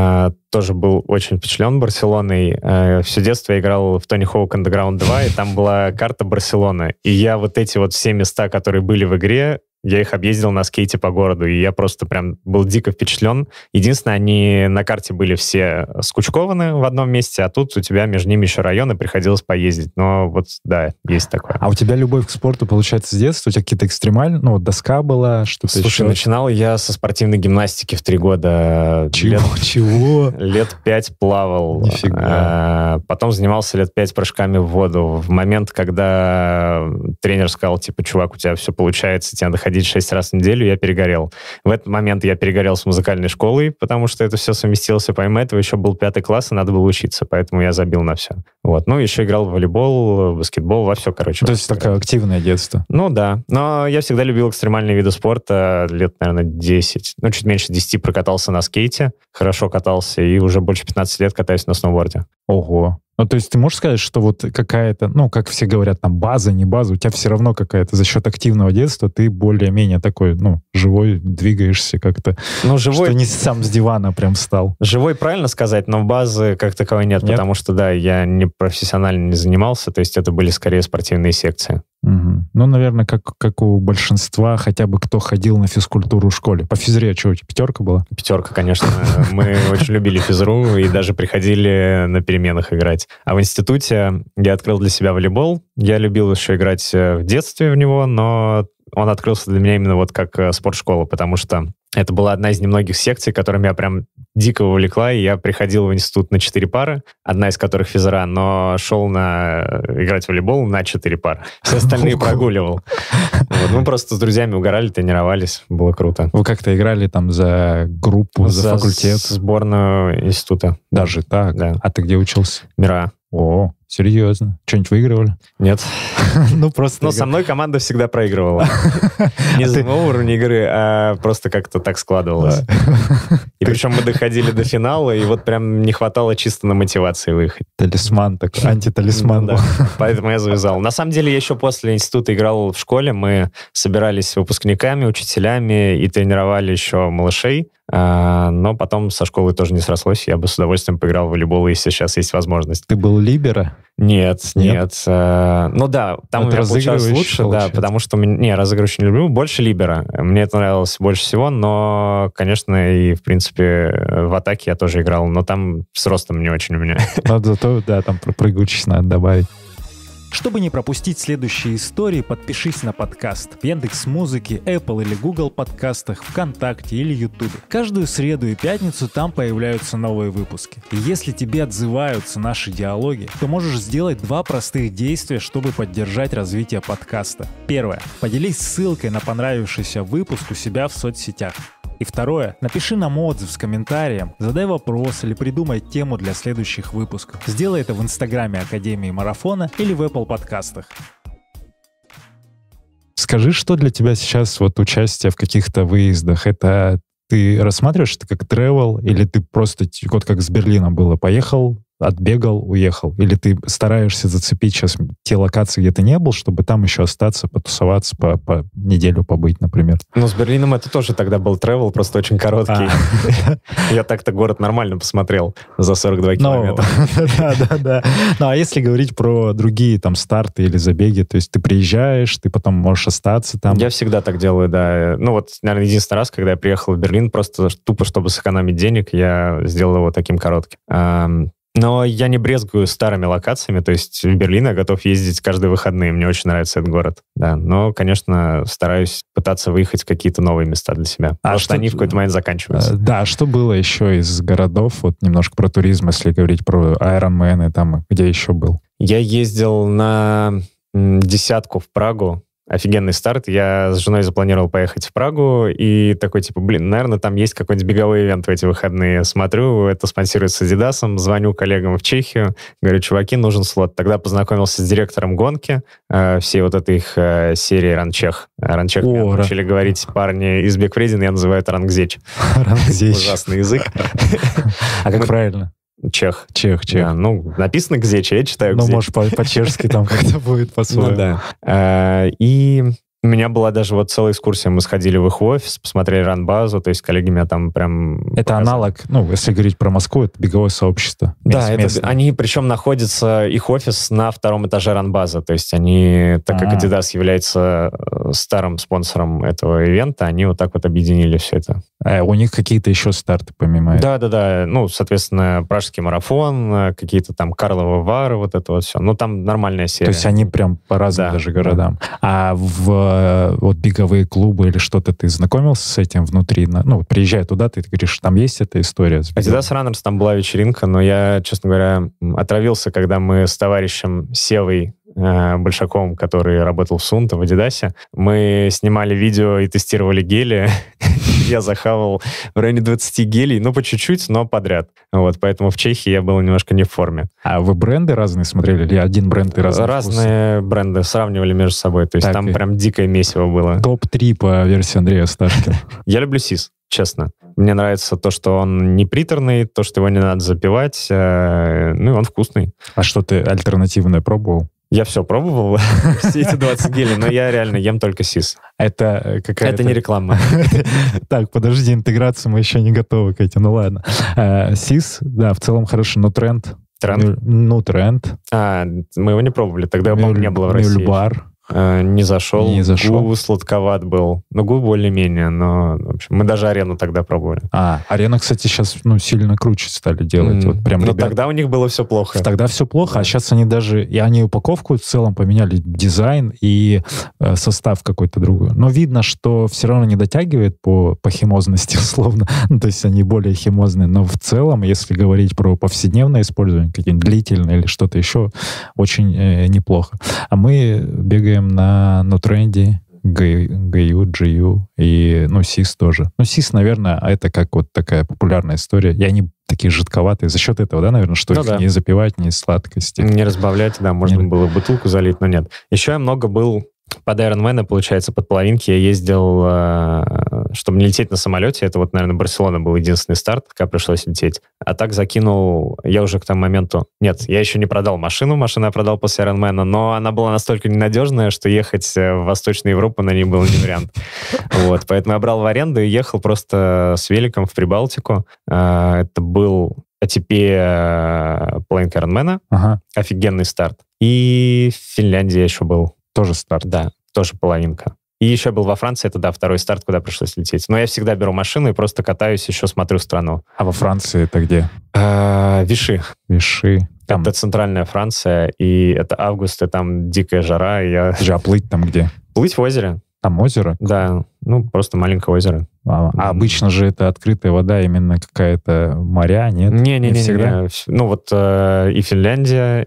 тоже был очень впечатлен Барселоной. Все детство я играл в Tony Hawk Underground 2, и там была карта Барселоны. И я вот эти вот все места, которые были в игре, я их объездил на скейте по городу, и я просто прям был дико впечатлен. Единственное, они на карте были все скучкованы в одном месте, а тут у тебя между ними еще районы, приходилось поездить. Но вот, да, есть такое. А у тебя любовь к спорту, получается, с детства? У тебя какие-то экстремальные? доска была, что-то еще? Слушай, начинал я со спортивной гимнастики в 3 года. Чего? Лет 5 плавал. Нифига. Потом занимался лет 5 прыжками в воду. В момент, когда тренер сказал, чувак, у тебя все получается, тебе надо ходить 6 раз в неделю, я перегорел. В этот момент я перегорел с музыкальной школой, потому что это все совместилось. Помимо этого еще был 5 класс, и надо было учиться, поэтому я забил на все. Вот. Еще играл в волейбол, в баскетбол, во все, короче. То есть такое активное детство? Да. Но я всегда любил экстремальные виды спорта. Лет, наверное, 10, чуть меньше 10 прокатался на скейте, хорошо катался, и уже больше 15 лет катаюсь на сноуборде. Ого. То есть ты можешь сказать, что вот какая-то, как все говорят, там база, не база, у тебя все равно какая-то за счет активного детства ты более-менее такой, живой, двигаешься как-то. Живой... Что не сам с дивана прям встал. Живой правильно сказать, но базы как таковой нет, потому что, да, я не профессионально не занимался, то есть это были скорее спортивные секции. Угу. Наверное, как у большинства, хотя бы кто ходил на физкультуру в школе. По физре что, у тебя 5 была? 5, конечно. Мы очень любили физру и даже приходили на переменах играть. А в институте я открыл для себя волейбол. Я любил еще играть в детстве в него, но он открылся для меня именно как спортшкола, потому что это была одна из немногих секций, которая меня прям дико увлекла, и я приходил в институт на 4 пары, одна из которых физра, но шел играть в волейбол на 4 пары. Все остальные прогуливал. Мы просто с друзьями угорали, тренировались, было круто. Вы как-то играли там за группу, за факультет? Сборную института. Даже так? Да. А ты где учился? МИРА. О, серьезно? Что-нибудь выигрывали? Нет. Просто... со мной команда всегда проигрывала. Не за уровень игры, а просто как-то так складывалось. И причем мы доходили до финала, и вот прям не хватало чисто на мотивации выехать. Талисман такой, антиталисман. Да, поэтому я завязал. На самом деле, я еще после института играл в школе. Мы собирались выпускниками, учителями и тренировали еще малышей. Но потом со школы тоже не срослось. Я бы с удовольствием поиграл в волейбол, если сейчас есть возможность. Ты был либеро? Нет. Да, там у меня получалось лучше, да, потому что... разыгрывающий не люблю, больше либеро. Мне это нравилось больше всего, но, конечно, и, в принципе, в атаке я тоже играл, но там с ростом не очень у меня. Но зато, да, там про прыгучесть надо добавить. Чтобы не пропустить следующие истории, подпишись на подкаст в Яндекс.Музыке, Apple или Google подкастах, ВКонтакте или Ютубе. Каждую среду и пятницу там появляются новые выпуски. И если тебе отзываются наши диалоги, то можешь сделать 2 простых действия, чтобы поддержать развитие подкаста. Первое. Поделись ссылкой на понравившийся выпуск у себя в соцсетях. И второе, напиши нам отзыв с комментарием, задай вопрос или придумай тему для следующих выпусков. Сделай это в Инстаграме Академии Марафона или в Apple подкастах. Скажи, что для тебя сейчас вот участие в каких-то выездах? Это ты рассматриваешь это как travel, или ты просто, вот как с Берлина было, поехал, отбегал, уехал? Или ты стараешься зацепить сейчас те локации, где ты не был, чтобы там еще остаться, потусоваться, по неделю побыть, например? Ну, с Берлином это тоже тогда был travel, просто очень короткий. Я так-то город нормально посмотрел за 42 километра. Да. Ну, а если говорить про другие там старты или забеги, то есть ты приезжаешь, ты потом можешь остаться там? Я всегда так делаю, да. Ну, вот, наверное, единственный раз, когда я приехал в Берлин, просто тупо, чтобы сэкономить денег, я сделал его таким коротким. Но я не брезгую старыми локациями, то есть в Берлин я готов ездить каждые выходные, мне очень нравится этот город, да. Но, конечно, стараюсь пытаться выехать в какие-то новые места для себя, потому что они в какой-то момент заканчиваются. Да, что было еще из городов, вот немножко про туризм, если говорить про Ironman, там, где еще был? Я ездил на 10 в Прагу. Офигенный старт. Я с женой запланировал поехать в Прагу, и такой, типа, наверное, там есть какой-нибудь беговой ивент в эти выходные. Смотрю, это спонсируется Адидасом, звоню коллегам в Чехию, говорю, чуваки, нужен слот. Тогда познакомился с директором гонки, всей вот этой их серии Ранчех. Ранчех мне научили говорить парни из Беквредин, я называю это Рангзеч. Рангзеч. Ужасный язык. А как правильно? Чех. Да, ну, написано «Гзеч», я читаю «Гзеч». Ну, может, по-чешски там как-то будет по-своему. Ну, да. И у меня была даже вот целая экскурсия. Мы сходили в их офис, посмотрели ран-базу, то есть коллеги меня там прям... Это показали. Аналог, ну, если говорить про Москву, это беговое сообщество. Да, они причем находятся, их офис на 2-м этаже ран-базы, то есть они, так как Adidas является старым спонсором этого ивента, они вот так вот объединили все это. У них какие-то еще старты помимо этого? Да. Ну, соответственно, Пражский марафон, какие-то там Карловы Вары, вот это вот все. Ну, там нормальная серия. То есть они прям по разным даже городам. Да. А в вот беговые клубы или что-то ты знакомился с этим внутри? Ну, приезжая туда, ты говоришь, там есть эта история? Adidas Runners, там была вечеринка, но я, честно говоря, отравился, когда мы с товарищем Севой Большаковым, который работал в Сунто, в Адидасе, мы снимали видео и тестировали гели. Я захавал в районе 20 гелей, ну, по чуть-чуть, но подряд. Вот, поэтому в Чехии я был немножко не в форме. А вы бренды разные смотрели? Или один бренд и разные Разные вкусы? Бренды сравнивали между собой. То есть так, там прям дикое месиво было. Топ-3 по версии Андрея Сташкина. Я люблю СИС, честно. Мне нравится то, что он не приторный, то, что его не надо запивать. Ну, и он вкусный. А что ты альтернативное пробовал? Я все пробовал, все эти 20 гелей, но я реально ем только СИС. Это какая-то... Это не реклама. Так, подожди, интеграцию мы еще не готовы к этому. Ну ладно. СИС, да, в целом хорошо, но тренд. Тренд? Ну, тренд. Мы его не пробовали, тогда, по-моему, не было в России. Мюльбар. Не зашел. Гу сладковат был. Ну, Гу более-менее, но, в общем, мы даже Арену тогда пробовали. Арена, кстати, сейчас, сильно круче стали делать. Вот прям, но тогда у них было все плохо. Тогда все плохо, а сейчас они даже... И они упаковку в целом поменяли, дизайн и состав какой-то другой. Но видно, что все равно не дотягивает по химозности, условно. Ну, то есть они более химозные. Но в целом, если говорить про повседневное использование, какие-нибудь длительные или что-то еще, очень неплохо. А мы бегаем на тренде, GU, GU и, СИС тоже. СИС, наверное, это как вот такая популярная история. И они такие жидковатые. За счет этого, да, наверное, что их не запивать, не сладкости. Не разбавлять, да, можно было в бутылку залить, но нет. Еще я много был под Ironman, получается, под половинки. Я ездил, чтобы не лететь на самолете. Это вот, наверное, Барселона был единственный старт, когда пришлось лететь. А так закинул... Я уже к тому моменту... Нет, я еще не продал машину. Машину я продал после Ironman, но она была настолько ненадежная, что ехать в Восточную Европу на ней был не вариант. Вот, поэтому я брал в аренду и ехал просто с великом в Прибалтику. Это был ATP планка Ironman. Офигенный старт. И в Финляндии я еще был. Тоже старт. Да, тоже половинка. И еще был во Франции, это, да, второй старт, куда пришлось лететь. Но я всегда беру машину и просто катаюсь, еще смотрю страну. А во Франции это где? Виши. Виши. Там... Это центральная Франция, и это август, и там дикая жара. И я... А плыть там где? Плыть в озере. Там озеро? Да, ну, просто маленькое озеро. А обычно же это открытая вода, именно какая-то моря, нет? Не-не-не. Ну, вот и Финляндия,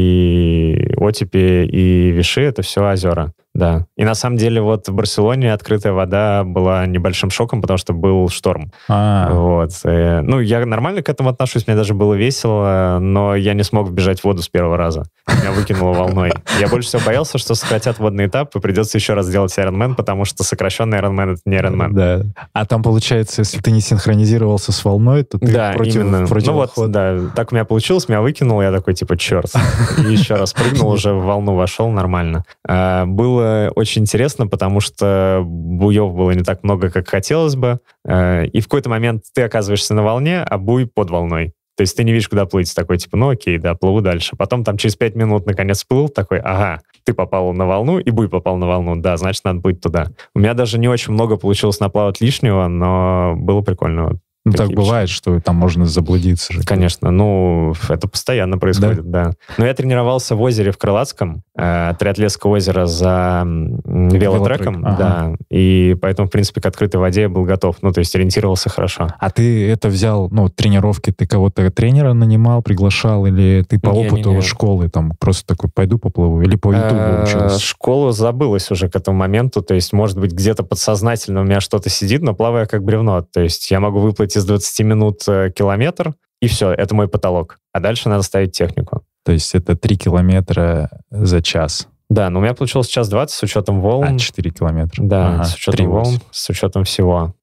и Отепи, и Виши — это все озера. Да. И на самом деле вот в Барселоне открытая вода была небольшим шоком, потому что был шторм. Вот. Ну, я нормально к этому отношусь, мне даже было весело, но я не смог вбежать в воду с первого раза. Меня выкинуло волной. Я больше всего боялся, что сократят водный этап, и придется еще раз делать Ironman, потому что сокращенный Ironman — это не Ironman. Да. А там, получается, если ты не синхронизировался с волной, то ты против ну вот, да, так у меня получилось, меня выкинул, я такой, типа, черт. И еще раз прыгнул, уже в волну вошел, нормально. Было очень интересно, потому что буев было не так много, как хотелось бы. И в какой-то момент ты оказываешься на волне, а буй под волной. То есть ты не видишь, куда плыть. Такой, типа, ну окей, да, плыву дальше. Потом там через 5 минут наконец плыл, такой, ага, ты попал на волну, и буй попал на волну. Да, значит, надо плыть туда. У меня даже не очень много получилось наплавать лишнего, но было прикольно. Ну, так бывает, что там можно заблудиться же. Конечно, ну, это постоянно происходит, да. Но я тренировался в озере в Крылатском, Триатлетское озеро за велотреком, да, и поэтому, в принципе, к открытой воде я был готов, ну, то есть ориентировался хорошо. А ты это взял, ну, тренировки, ты кого-то тренера нанимал, приглашал, или ты по опыту школы там просто такой, пойду поплыву, или по ютубу учился? Школу забылась уже к этому моменту, то есть, может быть, где-то подсознательно у меня что-то сидит, но плаваю как бревно, то есть я могу выплыть из 20 минут километр, и все, это мой потолок. А дальше надо ставить технику. То есть это 3 километра за час? Да, но у меня получилось час 20 с учетом волн. 4 километра. Да, с учетом волн, с учетом всего.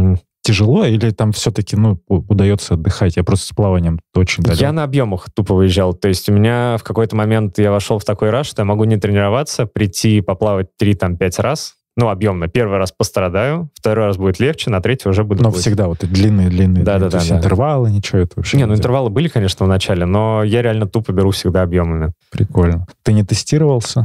Тяжело или там все-таки, ну, удается отдыхать? Я просто с плаванием очень далек. Я на объемах тупо выезжал. То есть у меня в какой-то момент я вошел в такой раш, что я могу не тренироваться, прийти и поплавать 3-5 раз. Ну, объемно. Первый раз пострадаю, второй раз будет легче, на третий уже буду... Но всегда вот длинные. Да. То есть интервалы, ничего это вообще... Не, ну интервалы были, конечно, в начале, но я реально тупо беру всегда объемами. Прикольно. Ты не тестировался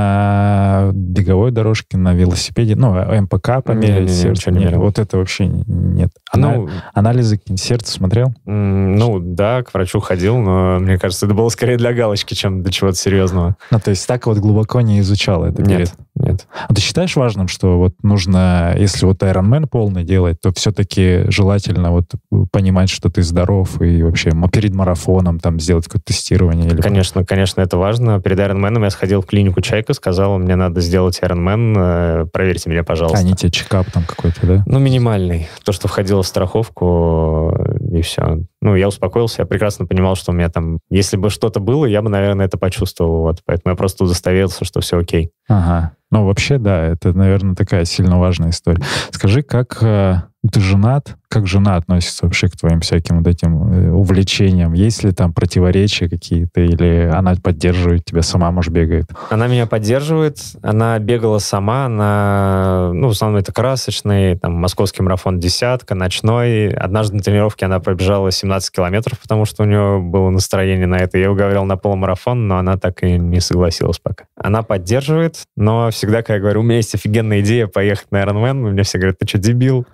на беговой дорожке, на велосипеде? Ну, МПК померить? Ничего не мерил. Вот это вообще нет. Анализы сердца смотрел? Ну, да, к врачу ходил, но мне кажется, это было скорее для галочки, чем для чего-то серьезного. Ну, то есть так вот глубоко не изучал это? Нет. А ты считаешь важным, что вот нужно, если вот Ironman полный делать, то все-таки желательно вот понимать, что ты здоров, и вообще перед марафоном там сделать какое-то тестирование? Или... Конечно, это важно. Перед Ironman я сходил в клинику «Чайка», сказал, мне надо сделать Ironman, проверьте меня, пожалуйста. Они тебе чекап там какой-то, да? Ну, минимальный. То, что входило в страховку, и все. Ну, я успокоился, я прекрасно понимал, что у меня там, если бы что-то было, я бы, наверное, это почувствовал. Вот. Поэтому я просто удостоверился, что все окей. Ага. Ну, вообще, да, это, наверное, такая сильно важная история. Скажи, как ты женат? Как жена относится вообще к твоим всяким вот этим увлечениям? Есть ли там противоречия какие-то? Или она поддерживает тебя, сама, может, бегает? Она меня поддерживает. Она бегала сама. Она, ну, в основном это красочный, там, московский марафон десятка, ночной. Однажды на тренировке она пробежала 17 километров, потому что у нее было настроение на это. Я уговорил на полумарафон, но она так и не согласилась пока. Она поддерживает, но всегда, когда я говорю, у меня есть офигенная идея поехать на Ironman, мне все говорят, ты что, дебил?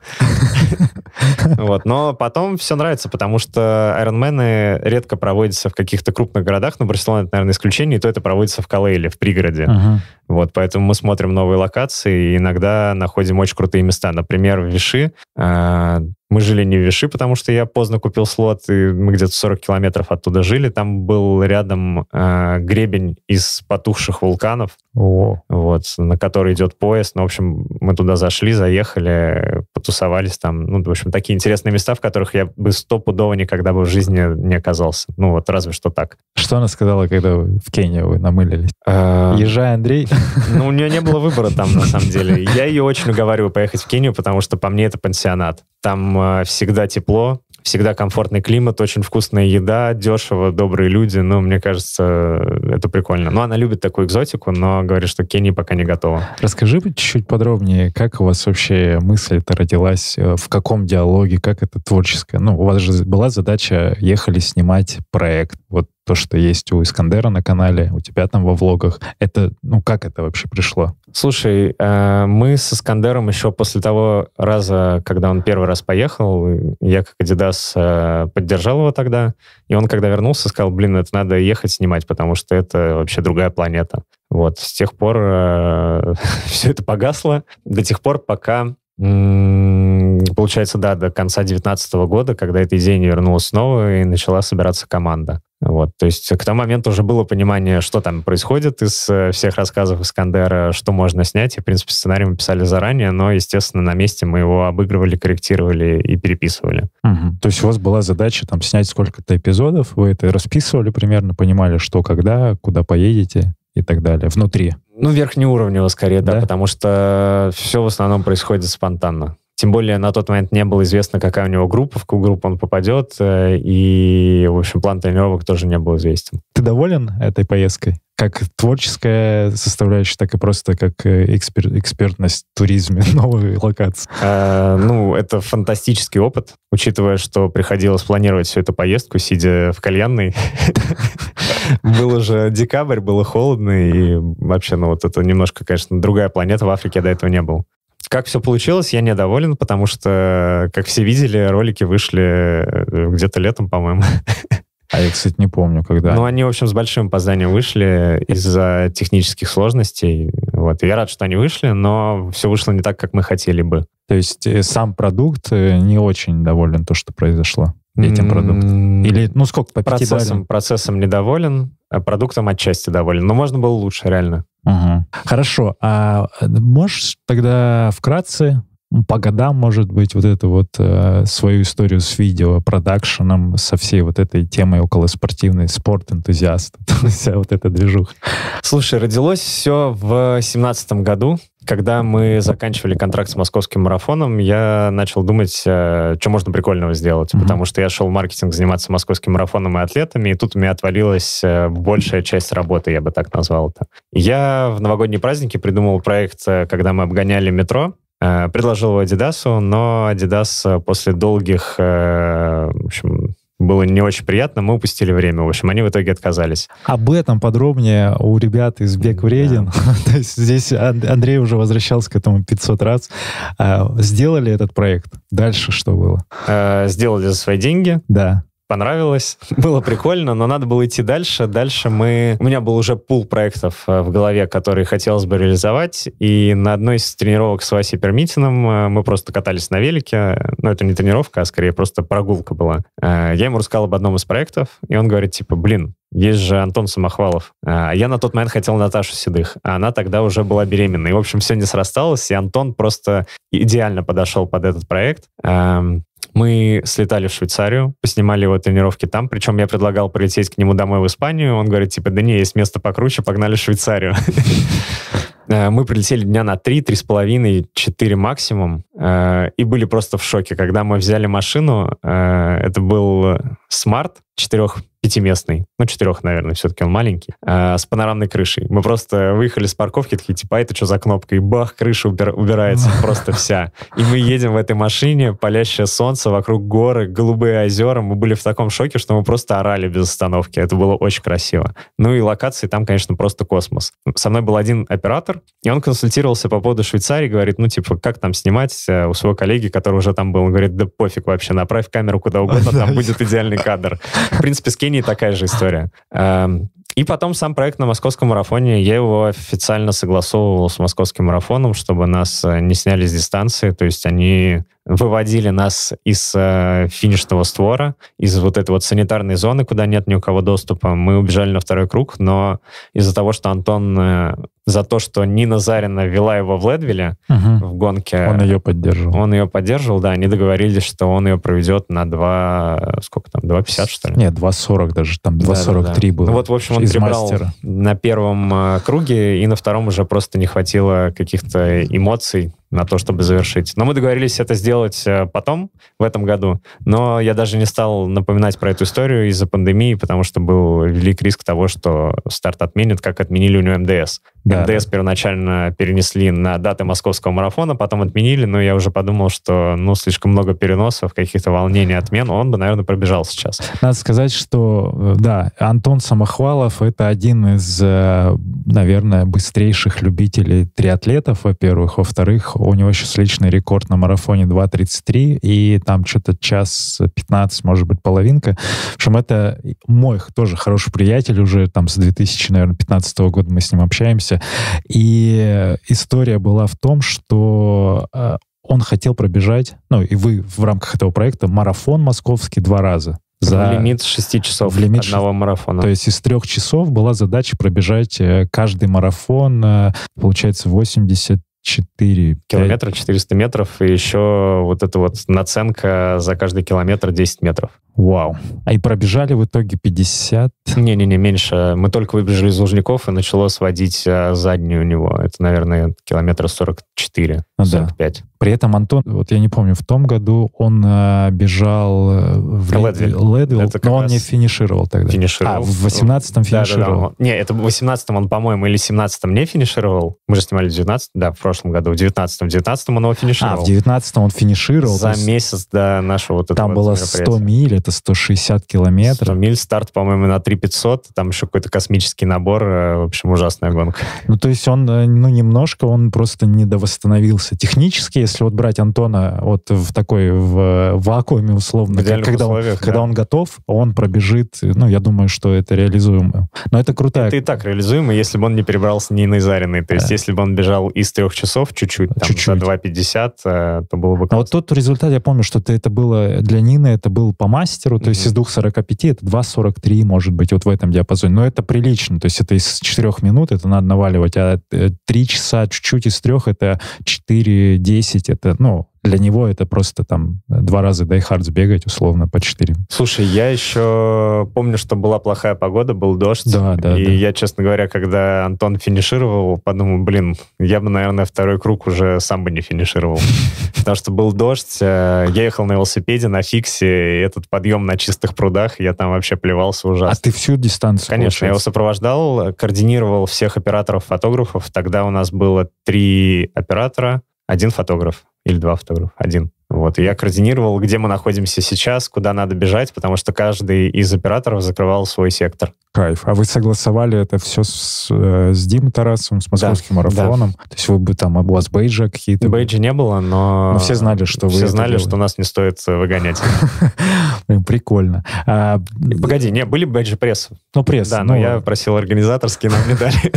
Вот. Но потом все нравится, потому что Ironman редко проводятся в каких-то крупных городах, но Барселона — это, наверное, исключение, и то это проводится в Калейле, в пригороде. Вот, поэтому мы смотрим новые локации и иногда находим очень крутые места. Например, в Виши. Мы жили не в Виши, потому что я поздно купил слот, и мы где-то 40 километров оттуда жили. Там был рядом гребень из потухших вулканов, вот, на который идет поезд. Ну, в общем, мы туда зашли, заехали, потусовались там. Ну, в общем, такие интересные места, в которых я бы стопудово никогда бы в жизни не оказался. Ну, вот разве что так. Что она сказала, когда в Кении вы намылились? Езжай, Андрей. Ну, у нее не было выбора там, на самом деле. Я ее очень уговариваю поехать в Кению, потому что по мне это пансионат. Там всегда тепло, всегда комфортный климат, очень вкусная еда, дешево, добрые люди. Ну, мне кажется, это прикольно. Ну, она любит такую экзотику, но говорит, что Кения пока не готова. Расскажи чуть-чуть подробнее, как у вас вообще мысль-то родилась, в каком диалоге, как это творческое? Ну, у вас же была задача, ехали снимать проект. Вот то, что есть у Искандера на канале, у тебя там во влогах. Это, как это вообще пришло? Слушай, мы с Искандером еще после того раза, когда он первый раз поехал, я как Adidas поддержал его тогда, и он, когда вернулся, сказал, это надо ехать снимать, потому что это вообще другая планета. Вот, с тех пор все это погасло, до тех пор, пока... Получается, до конца 2019 года, когда эта идея не вернулась снова, и начала собираться команда. Вот, то есть к тому моменту уже было понимание, что там происходит из всех рассказов Искандера, что можно снять, и, в принципе, сценарий мы писали заранее, но, естественно, на месте мы его обыгрывали, корректировали и переписывали. Угу. То есть у вас была задача там снять сколько-то эпизодов, вы это расписывали примерно, понимали, что, когда, куда поедете и так далее, внутри? Верхнеуровнево скорее, да, потому что все в основном происходит спонтанно. Тем более на тот момент не было известно, какая у него группа, в какую группу он попадет, и, в общем, план тренировок тоже не был известен. Ты доволен этой поездкой? Как творческая составляющая, так и просто как экспертность в туризме, новые локации? Это фантастический опыт, учитывая, что приходилось планировать всю эту поездку, сидя в кальянной. Был уже декабрь, было холодно, и вообще, это немножко, конечно, другая планета, в Африке я до этого не был. Как все получилось, я недоволен, потому что, как все видели, ролики вышли где-то летом, по-моему. А я, кстати, не помню, когда. Они, в общем, с большим опозданием вышли из-за технических сложностей. Вот. И я рад, что они вышли, но все вышло не так, как мы хотели бы. То есть сам продукт не очень доволен то, что произошло этим продуктом? Или, сколько, по 5 баллам? Процессом недоволен, а продуктом отчасти доволен. Но можно было лучше, реально. Угу. Хорошо. А можешь тогда вкратце, по годам, может быть, свою историю с видео, продакшеном, со всей этой темой околоспортивной, спорт-энтузиаст, вся эта движуха? Слушай, родилось все в 2017 году. Когда мы заканчивали контракт с московским марафоном, я начал думать, что можно прикольного сделать, потому что я шел в маркетинг заниматься московским марафоном и атлетами, и тут у меня отвалилась большая часть работы, я бы так назвал это. Я в новогодние праздники придумал проект, когда мы обгоняли метро, предложил его Adidas, но Adidas после долгих, в общем, было не очень приятно, мы упустили время. В общем, они в итоге отказались. Об этом подробнее у ребят из «Бег вреден». Да. То есть здесь Андрей уже возвращался к этому 500 раз. Сделали этот проект. Дальше что было? Сделали за свои деньги. Да. Понравилось, было прикольно, но надо было идти дальше. Дальше у меня был уже пул проектов в голове, которые хотелось бы реализовать, и на одной из тренировок с Васей Пермитиным мы просто катались на велике, это не тренировка, а скорее просто прогулка была. Я ему рассказал об одном из проектов, и он говорит, есть же Антон Самохвалов. Я на тот момент хотел Наташу Седых, а она тогда уже была беременна. И, в общем, все не срасталось, и Антон просто идеально подошел под этот проект. Мы слетали в Швейцарию, поснимали его тренировки там, причем я предлагал полететь к нему домой в Испанию, он говорит, да не, есть место покруче, погнали в Швейцарию. Мы прилетели дня на 3, 3,5, 4 максимум, и были просто в шоке. Когда мы взяли машину, это был Smart 4-5-местный, 4, наверное, все-таки он маленький, с панорамной крышей. Мы просто выехали с парковки, такие, это что за кнопка? И бах, крыша убирается просто вся. И мы едем в этой машине, палящее солнце, вокруг горы, голубые озера. Мы были в таком шоке, что мы просто орали без остановки. Это было очень красиво. И локации там, конечно, просто космос. Со мной был один оператор, и он консультировался по поводу Швейцарии, говорит, как там снимать у своего коллеги, который уже там был. Он говорит, да пофиг вообще, направь камеру куда угодно, там будет идеальный кадр. В принципе, с Кенией такая же история. И потом сам проект на московском марафоне, я его официально согласовывал с московским марафоном, чтобы нас не сняли с дистанции, то есть они выводили нас из финишного створа, из этой санитарной зоны, куда нет ни у кого доступа. Мы убежали на второй круг, но из-за того, что Антон за то, что Нина Зарина вела его в Ледвилле в гонке... Он ее поддерживал. Он ее поддерживал, да. Они договорились, что он ее проведет на 2,50, что ли? Нет, 2,40 даже, там 2,43 было. В общем, он прибрал на первом круге, и на втором уже просто не хватило каких-то эмоций на то, чтобы завершить. Но мы договорились это сделать потом, в этом году. Но я даже не стал напоминать про эту историю из-за пандемии, потому что был велик риск того, что старт отменят, как отменили у него МДС. МДС первоначально перенесли на даты московского марафона, потом отменили, но я уже подумал, что, слишком много переносов, каких-то волнений, отмен, он бы, наверное, пробежал сейчас. Надо сказать, что, да, Антон Самохвалов — это один из, наверное, быстрейших любителей триатлетов, во-первых. Во-вторых, у него сейчас личный рекорд на марафоне 2:33, и там что-то 1:15, может быть, половинка. В общем, это мой тоже хороший приятель, уже там с 2015 года мы с ним общаемся. И история была в том, что он хотел пробежать, и вы в рамках этого проекта, марафон московский 2 раза. В лимит 6 часов одного марафона. То есть из 3 часов была задача пробежать каждый марафон, получается, 84 километра, 400 метров, и еще вот эта вот наценка за каждый километр 10 метров. Вау. И пробежали в итоге 50? Не-не-не, меньше. Мы только выбежали из Лужников, и начало сводить заднюю у него. Это, наверное, километра 44, 45. Да. При этом Антон, вот я не помню, в том году он бежал в Ледвилл, но он не финишировал тогда. Финишировал. В 18-м финишировал. Да. Не, это в 18-м он, по-моему, или 17-м не финишировал. Мы же снимали в 19-м, да, в прошлом году. В 19-м он его финишировал. В 19-м он финишировал. За месяц до нашего вот этого там было 100 миль, это 160 километров. 100 миль, старт, по-моему, на 3500, там еще какой-то космический набор, в общем, ужасная гонка. То есть он, немножко, он просто недовосстановился. Технически, если вот брать Антона вот в вакууме условно, когда он готов, он пробежит, я думаю, что это реализуемо. Но это крутая... Это и так реализуемо, если бы он не перебрался не на Зариной. То есть если бы он бежал из 3 часов чуть-чуть, за 2:50, то было бы классно. А вот тот результат, я помню, что это было для Нины, это был по мастеру, то есть из 2:45 это 2:43, может быть, вот в этом диапазоне. Но это прилично, то есть это из 4 минут, это надо наваливать, а 3 часа чуть-чуть из 3, это 4:10, это, для него это просто там 2 раза Die Hard сбегать, условно, по 4. Слушай, я еще помню, что была плохая погода, был дождь. Да. Я, честно говоря, когда Антон финишировал, подумал, я бы, наверное, 2-й круг уже сам бы не финишировал. Потому что был дождь, я ехал на велосипеде, на фиксе, и этот подъем на чистых прудах, я там вообще плевался ужасно. А ты всю дистанцию, Конечно, я его сопровождал, координировал всех операторов-фотографов. Тогда у нас было 3 оператора, 1 фотограф. Или 2 фотографа, 1. Вот. И я координировал, где мы находимся сейчас, куда надо бежать, потому что каждый из операторов закрывал свой сектор. Кайф. А вы согласовали это все с Димой Тарасовым, с московским марафоном? Да. То есть вы бы там, у вас бейджи какие-то? Бейджи не было, но... все знали, что вы Все знали, что нас не стоит выгонять. Прикольно. Погоди, были бейджи прессы. Пресс. Да, но я просил организаторские, нам не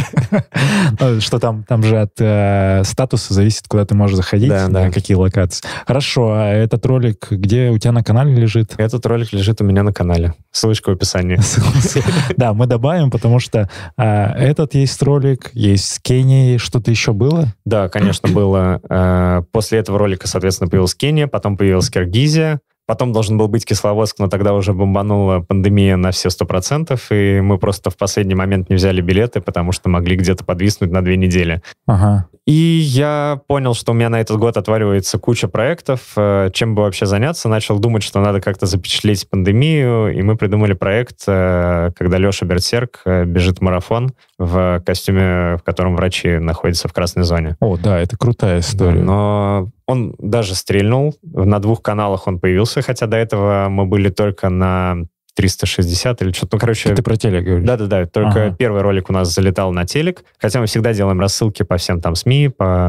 дали. Что там же от статуса зависит, куда ты можешь заходить, на какие локации. Хорошо, а этот ролик где у тебя на канале лежит? Этот ролик лежит у меня на канале. Ссылочка в описании. Да, мы добавим, потому что этот есть ролик, есть с Кенией. Что-то еще было? Да, конечно, было. После этого ролика, соответственно, появилась Кения, потом появилась Киргизия. Потом должен был быть Кисловодск, но тогда уже бомбанула пандемия на все 100%, и мы просто в последний момент не взяли билеты, потому что могли где-то подвиснуть на 2 недели. Ага. И я понял, что у меня на этот год отваливается куча проектов, чем бы вообще заняться. Начал думать, что надо как-то запечатлеть пандемию, и мы придумали проект, когда Леша Берсерк бежит марафон в костюме, в котором врачи находятся в красной зоне. О, да, это крутая история. Да, но он даже стрельнул, на 2 каналах он появился, хотя до этого мы были только на 360 или что-то. Ты про телек говоришь? Да. Только первый ролик у нас залетал на телек. Хотя мы всегда делаем рассылки по всем там СМИ.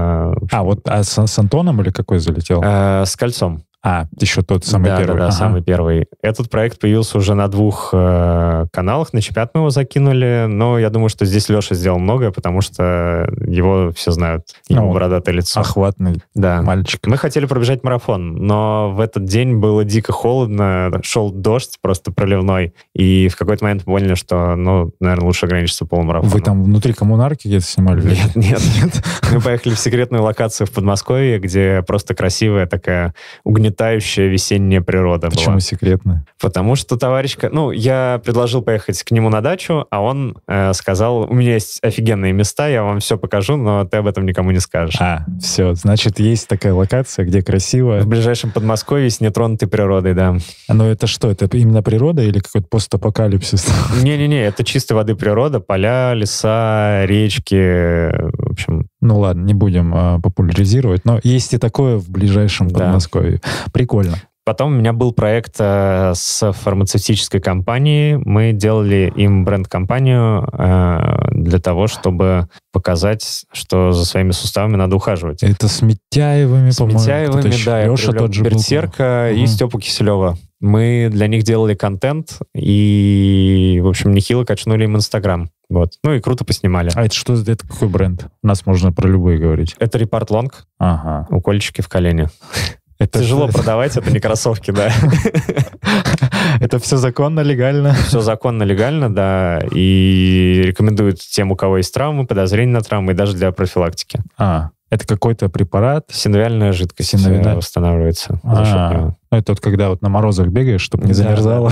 С Антоном или какой залетел? С Кольцом. Еще тот самый первый. Да, самый первый. Этот проект появился уже на 2 каналах. На чемпионат мы его закинули. Но я думаю, что здесь Леша сделал многое, потому что его все знают. Его бородатое лицо. Охватный мальчик. Мы хотели пробежать марафон, но в этот день было дико холодно. Шел дождь просто проливной. И в какой-то момент поняли, что, наверное, лучше ограничиться полумарафоном. Вы там внутри коммунарки где-то снимали? Нет. Мы поехали в секретную локацию в Подмосковье, где просто красивая такая угнетающая угнетающая весенняя природа была. Почему секретно? Потому что товарищ... Ну, я предложил поехать к нему на дачу, а он сказал, у меня есть офигенные места, я вам все покажу, но ты об этом никому не скажешь. Все, значит, есть такая локация, где красиво. В ближайшем Подмосковье с нетронутой природой, да. Но это что, это именно природа или какой-то постапокалипсис? Не-не-не, это чистой воды природа, поля, леса, речки, в общем... Ну ладно, не будем популяризировать, но есть и такое в ближайшем Подмосковье. Прикольно. Потом у меня был проект с фармацевтической компанией. Мы делали им бренд-компанию для того, чтобы показать, что за своими суставами надо ухаживать. Это с Митяевыми, по-моему. С Митяевыми, да. Леша тот же Берсерка и Степу Киселева. Мы для них делали контент и, в общем, нехило качнули им Инстаграм. Вот. Ну и круто поснимали. А это что? Это какой бренд? У нас можно про любые говорить. Это Репарт Лонг. Ага. Укольчики в колене. Это тяжело продавать, это не кроссовки, да. Это все законно, легально? Все законно, легально, да. И рекомендуют тем, у кого есть травмы, подозрения на травмы, и даже для профилактики. Это какой-то препарат? Синовиальная жидкость восстанавливается. Это вот когда вот на морозах бегаешь, чтобы не замерзало.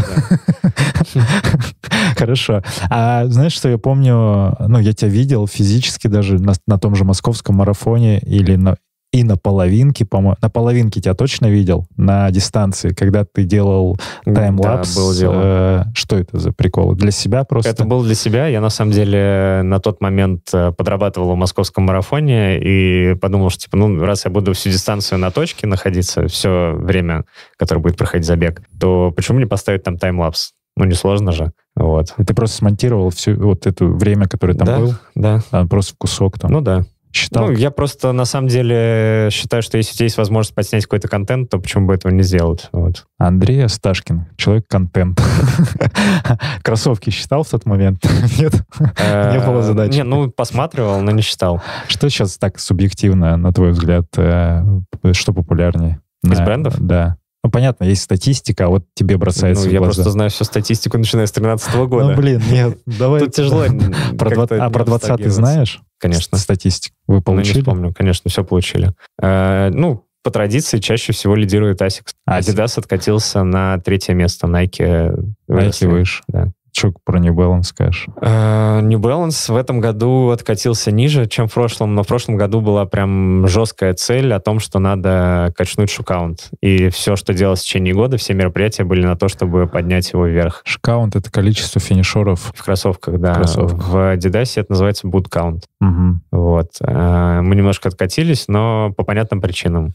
Хорошо. А знаешь, что я помню? Ну, я тебя видел физически даже на том же московском марафоне или на половинке, по-моему. На половинке тебя точно видел? На дистанции, когда ты делал таймлапс. Да, было дело. Что это за прикол? Для себя просто? Это было для себя. Я, на самом деле, на тот момент подрабатывал в московском марафоне и подумал, что, раз я буду всю дистанцию на точке находиться, все время, которое будет проходить забег, то почему не поставить там таймлапс? Несложно же. Вот. И ты просто смонтировал все вот это время, которое там был? Да. Просто в кусок там? Да. Считал? Я просто, на самом деле, считаю, что если у тебя есть возможность подснять какой-то контент, то почему бы этого не сделать? Вот. Андрей Асташкин, человек-контент. Кроссовки считал в тот момент? Нет? Не было задачи? Посматривал, но не считал. Что сейчас так субъективно, на твой взгляд, что популярнее? Из брендов? Да. Понятно, есть статистика, а вот тебе бросается в глаза. Я просто знаю всю статистику, начиная с 2013 года. Нет, давай... Тут тяжело. Про 20-й знаешь? Конечно. Статистику вы получили? Не помню, конечно, все получили. По традиции чаще всего лидирует Asics. Adidas откатился на 3-е место, Nike выше. Да. Что про New Balance скажешь? New Balance в этом году откатился ниже, чем в прошлом, но в прошлом году была прям жесткая цель о том, что надо качнуть шукаунт. И все, что делалось в течение года, все мероприятия были на то, чтобы поднять его вверх. Шукаунт — это количество финишеров. В кроссовках, да. В Adidas это называется boot count. Угу. Вот. Мы немножко откатились, но по понятным причинам.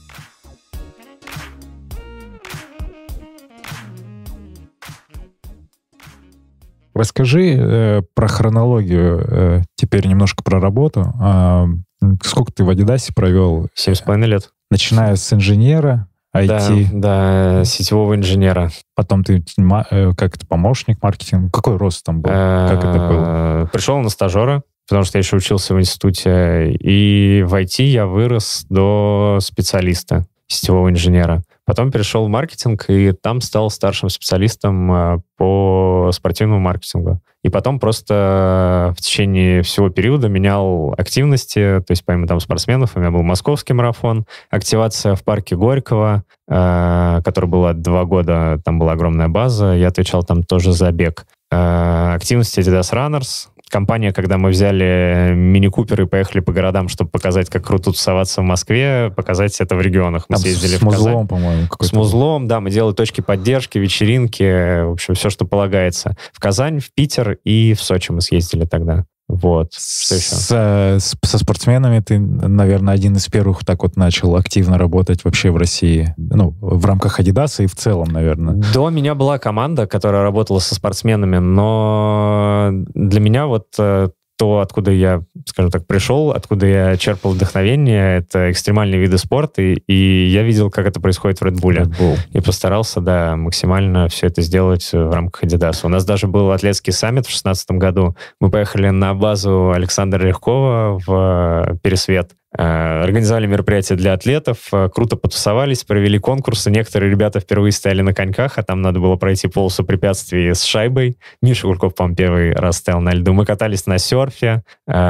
Расскажи про хронологию, теперь немножко про работу. Сколько ты в Адидасе провел? 7,5 лет. Начиная с инженера, IT. Да, сетевого инженера. Потом ты как-то помощник маркетинга. Какой рост там был? Как это было? Пришел на стажера, потому что я еще учился в институте. И в IT я вырос до специалиста, сетевого инженера. Потом перешел в маркетинг, и там стал старшим специалистом по спортивному маркетингу. И потом просто в течение всего периода менял активности, то есть помимо там спортсменов, у меня был московский марафон, активация в парке Горького, который была 2 года, там была огромная база, я отвечал там тоже за бег. Активности Adidas Runners. Компания, когда мы взяли мини-купер и поехали по городам, чтобы показать, как круто тусоваться в Москве, показать это в регионах. Мы съездили в Казань. С музлом, по-моему. С музлом, да. Мы делали точки поддержки, вечеринки, в общем, все, что полагается. В Казань, в Питер и в Сочи мы съездили тогда. Вот. Что еще? Со спортсменами ты, наверное, один из первых так вот начал активно работать вообще в России. В рамках Адидаса и в целом, наверное. До меня была команда, которая работала со спортсменами, но для меня вот то, откуда я, скажем так, пришел, откуда я черпал вдохновение, это экстремальные виды спорта, и я видел, как это происходит в Red Bull. И постарался, да, максимально все это сделать в рамках Adidas. У нас даже был атлетский саммит в 2016 году. Мы поехали на базу Александра Легкова в Пересвет. Организовали мероприятия для атлетов, круто потусовались, провели конкурсы. Некоторые ребята впервые стояли на коньках, а там надо было пройти полосу препятствий с шайбой. Миша Гурков, по-моему, первый раз стоял на льду. Мы катались на серфе,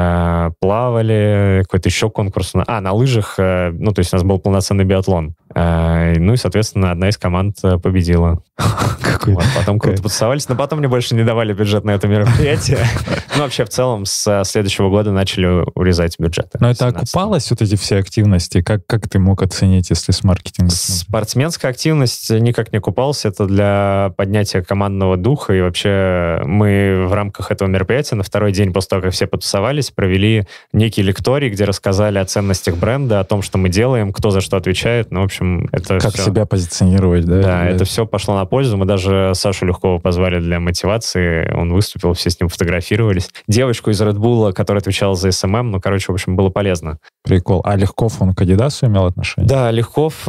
плавали, какой-то еще конкурс. На лыжах, то есть у нас был полноценный биатлон. И, соответственно, одна из команд победила. Потом круто потусовались, но потом мне больше не давали бюджет на это мероприятие. Вообще, в целом, с следующего года начали урезать бюджеты. Но это окупалось, вот эти все активности? Как ты мог оценить, если с маркетингом? Спортсменская активность никак не окупалась. Это для поднятия командного духа. И вообще мы в рамках этого мероприятия на второй день после того, как все потусовались, провели некий лекторий, где рассказали о ценностях бренда, о том, что мы делаем, кто за что отвечает. В общем, это как все... себя позиционировать, да? Да, это все пошло на пользу. Мы даже Сашу Легкова позвали для мотивации. Он выступил, все с ним фотографировались. Девочку из Red Bull, которая отвечала за SMM, в общем, было полезно. Прикол. А Легков, он к Адидасу имел отношение? Да, Легков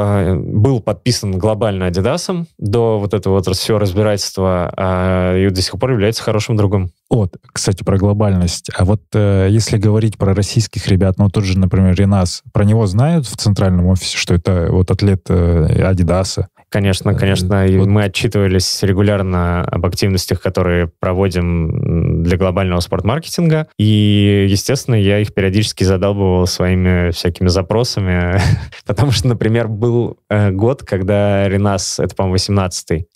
был подписан глобально Адидасом до вот этого всего разбирательства, и до сих пор является хорошим другом. Кстати, про глобальность. А вот если говорить про российских ребят, тот же, например, Ренас, про него знают в центральном офисе, что это атлет Адидаса? Конечно. И мы отчитывались регулярно об активностях, которые проводим для глобального спортмаркетинга. И, естественно, я их периодически задалбывал своими всякими запросами. Потому что, например, был год, когда Ренас, это, по-моему, 18-й.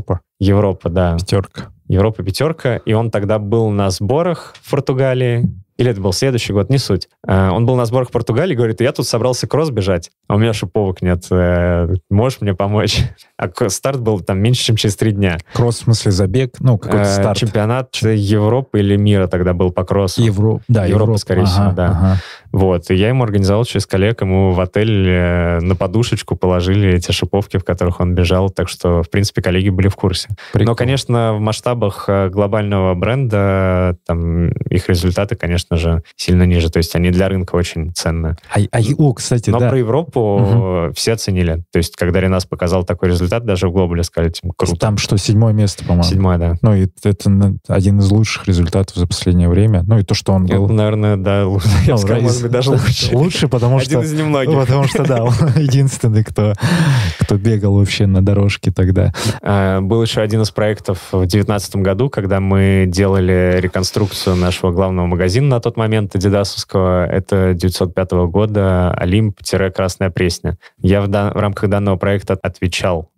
Европа, да. Европа пятерка. И он тогда был на сборах в Португалии. Или это был следующий год, не суть. Он был на сборах в Португалии, говорит, я тут собрался кросс бежать, а у меня шиповок нет. Можешь мне помочь? А старт был там меньше, чем через 3 дня. Кросс, в смысле забег? Какой-то старт? Чемпионат Европы или мира тогда был по кроссу. Европа, скорее всего, да. Ага. И я ему организовал через коллег, ему в отель на подушечку положили эти шиповки, в которых он бежал, так что, в принципе, коллеги были в курсе. Прикольно. Но, конечно, в масштабах глобального бренда там их результаты, конечно же, сильно ниже. То есть они для рынка очень ценные. Кстати, но про Европу все оценили. То есть, когда Ренас показал такой результат, даже в Глобале сказали, круто. Там что, 7-е место, по-моему? 7-е, да. И это один из лучших результатов за последнее время. И то, что он был... Наверное, да, я сказал, может быть, даже лучше. Лучше, потому что... Один из немногих. Потому что, да, он единственный, кто бегал вообще на дорожке тогда. Был еще один из проектов в 2019 году, когда мы делали реконструкцию нашего главного магазина на тот момент, адидасовского. Это 905 года, Олимп-Красная Пресня. Я в рамках данного проекта отвечал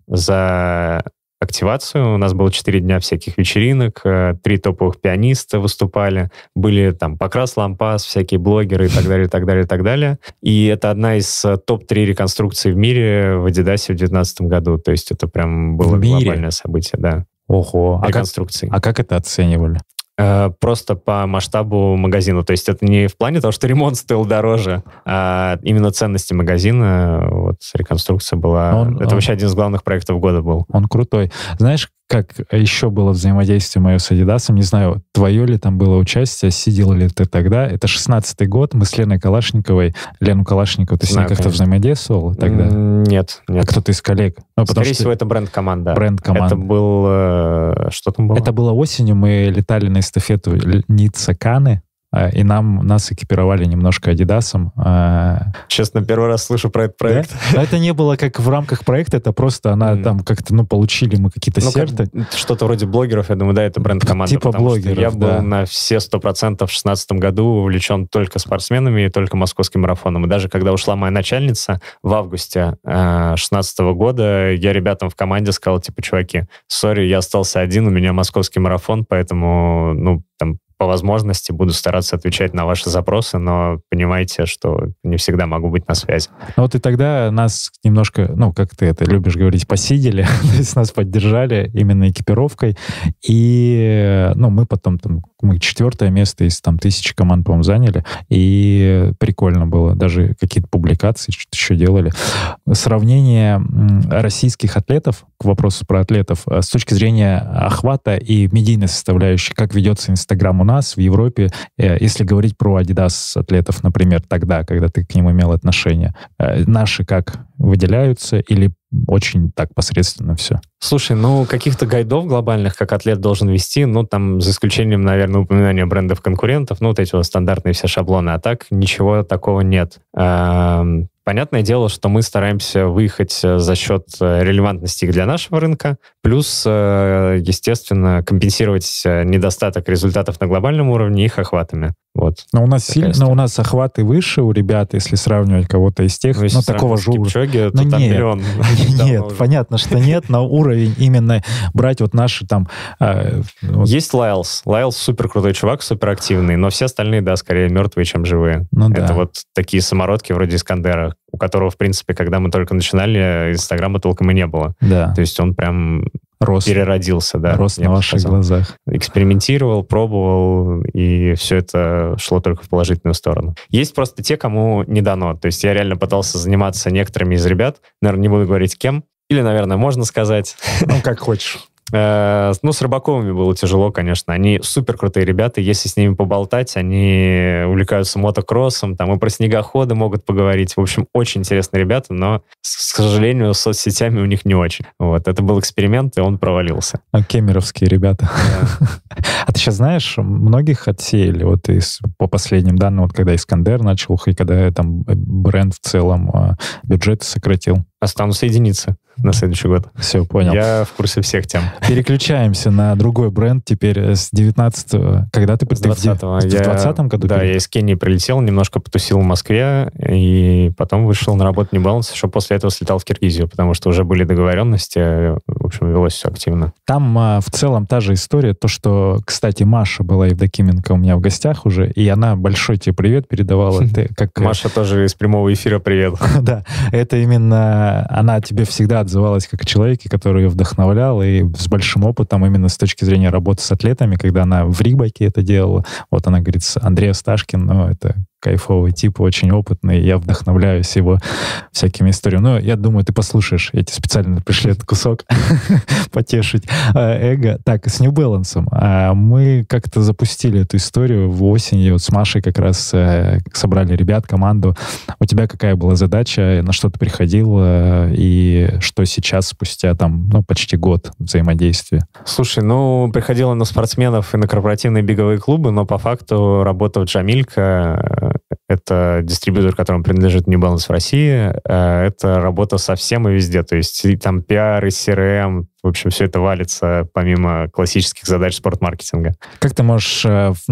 за активацию. У нас было 4 дня всяких вечеринок, 3 топовых пианиста выступали, были там Покрас Лампас, всякие блогеры и так далее, и так далее, и так далее. И это одна из топ-3 реконструкций в мире в Адидасе в 2019 году. То есть это прям было глобальное событие, да. Ого. Реконструкции. А как это оценивали? Просто по масштабу магазина. То есть это не в плане того, что ремонт стоил дороже, а именно ценности магазина. Реконструкция была... Это вообще один из главных проектов года был. Он крутой. Знаешь, как еще было взаимодействие мое с Адидасом? Не знаю, твое ли там было участие, сидел ли ты тогда? Это 16-й год, мы с Леной Калашниковой. Лену Калашникову ты с ней как-то взаимодействовал тогда? Нет. А кто-то из коллег? Скорее всего, это бренд-команда. Бренд-команда. Это был... Что там было? Это было осенью, мы летали на эстафету Ницца-Каны, и нас экипировали немножко Адидасом. Честно, первый раз слышу про этот проект. Да? Это не было как в рамках проекта, это просто она там как-то, получили мы какие-то серты. Что-то вроде блогеров, я думаю, да, это бренд-команда. Типа блогеров, я был на все 100% в 2016 году увлечен только спортсменами и только московским марафоном. И даже когда ушла моя начальница в августе 2016 года, я ребятам в команде сказал, чуваки, сори, я остался один, у меня московский марафон, поэтому, по возможности буду стараться отвечать на ваши запросы, но понимайте, что не всегда могу быть на связи. И тогда нас немножко, как ты это любишь говорить, посидели, то есть нас поддержали именно экипировкой, и, мы потом мы 4-е место из 1000 команд, по-моему, заняли, и прикольно было, даже какие-то публикации, что-то еще делали. Сравнение российских атлетов, к вопросу про атлетов, с точки зрения охвата и медийной составляющей, как ведется Инстаграм у нас, в Европе, если говорить про Adidas атлетов, например, тогда, когда ты к ним имел отношение, наши как выделяются или очень так посредственно все. Слушай, ну, каких-то гайдов глобальных, как атлет должен вести, ну, там, за исключением, наверное, упоминания брендов-конкурентов, ну, вот эти вот стандартные все шаблоны, а так ничего такого нет. Понятное дело, что мы стараемся выехать за счет релевантности для нашего рынка, плюс, естественно, компенсировать недостаток результатов на глобальном уровне их охватами. Вот. Но у нас охваты выше у ребят, если сравнивать кого-то из тех, ну, такого же уровня. Ну, нет, миллион. Нет, понятно, что нет, но уровень именно брать вот наши там... Есть Лайлс. Лайлс супер крутой чувак, супер активный, но все остальные, да, скорее мертвые, чем живые. Ну, это да. вот такие самородки вроде Искандера, у которого, в принципе, когда мы только начинали, Инстаграма толком и не было. Да. То есть он прям рос. Переродился, да. Рос на ваших глазах. Экспериментировал, пробовал, и все это шло только в положительную сторону. Есть просто те, кому не дано. То есть я реально пытался заниматься некоторыми из ребят, наверное, не буду говорить кем, или, наверное, можно сказать. Ну, как хочешь. Ну, с Рыбаковыми было тяжело, конечно. Они супер крутые ребята. Если с ними поболтать, они увлекаются мотокроссом, там и про снегоходы могут поговорить. В общем, очень интересные ребята, но, к сожалению, с соцсетями у них не очень. Вот. Это был эксперимент, и он провалился. Кемеровские ребята. А ты сейчас знаешь, многих отсеяли, вот по последним данным, вот когда Искандер начал, и когда там бренд в целом бюджеты сократил. Останутся единицы на следующий год. Все, понял. Я в курсе всех тем. Переключаемся на другой бренд теперь с 19-го. Когда ты... С 20-го. В 20-м году? Да, я из Кении прилетел, немножко потусил в Москве, и потом вышел на работу New Balance, еще после этого слетал в Киргизию, потому что уже были договоренности, в общем, велось все активно. Там в целом та же история, то, что, кстати, Маша была Евдокименко у меня в гостях уже, и она большой тебе привет передавала. Маша тоже из прямого эфира привет. Да, это именно она тебе всегда отзывалась как о человеке, который ее вдохновлял, и с большим опытом именно с точки зрения работы с атлетами, когда она в Ригбаке это делала. Вот она говорит, Андрей Сташкин, ну, это кайфовый тип, очень опытный, я вдохновляюсь его всякими историями. Но я думаю, ты послушаешь, я тебе специально пришли этот кусок потешить эго. Так, с New Balance. Мы как-то запустили эту историю в осень, вот с Машей как раз собрали ребят, команду. У тебя какая была задача, на что ты приходил, и что сейчас, спустя там, ну, почти год взаимодействия? Слушай, ну, приходила на спортсменов и на корпоративные беговые клубы, но по факту работа в Джамилька, это дистрибьютор, которому принадлежит New Balance в России. Это работа со всем и везде. То есть и там пиар, и CRM, в общем, все это валится помимо классических задач спортмаркетинга. Как ты можешь,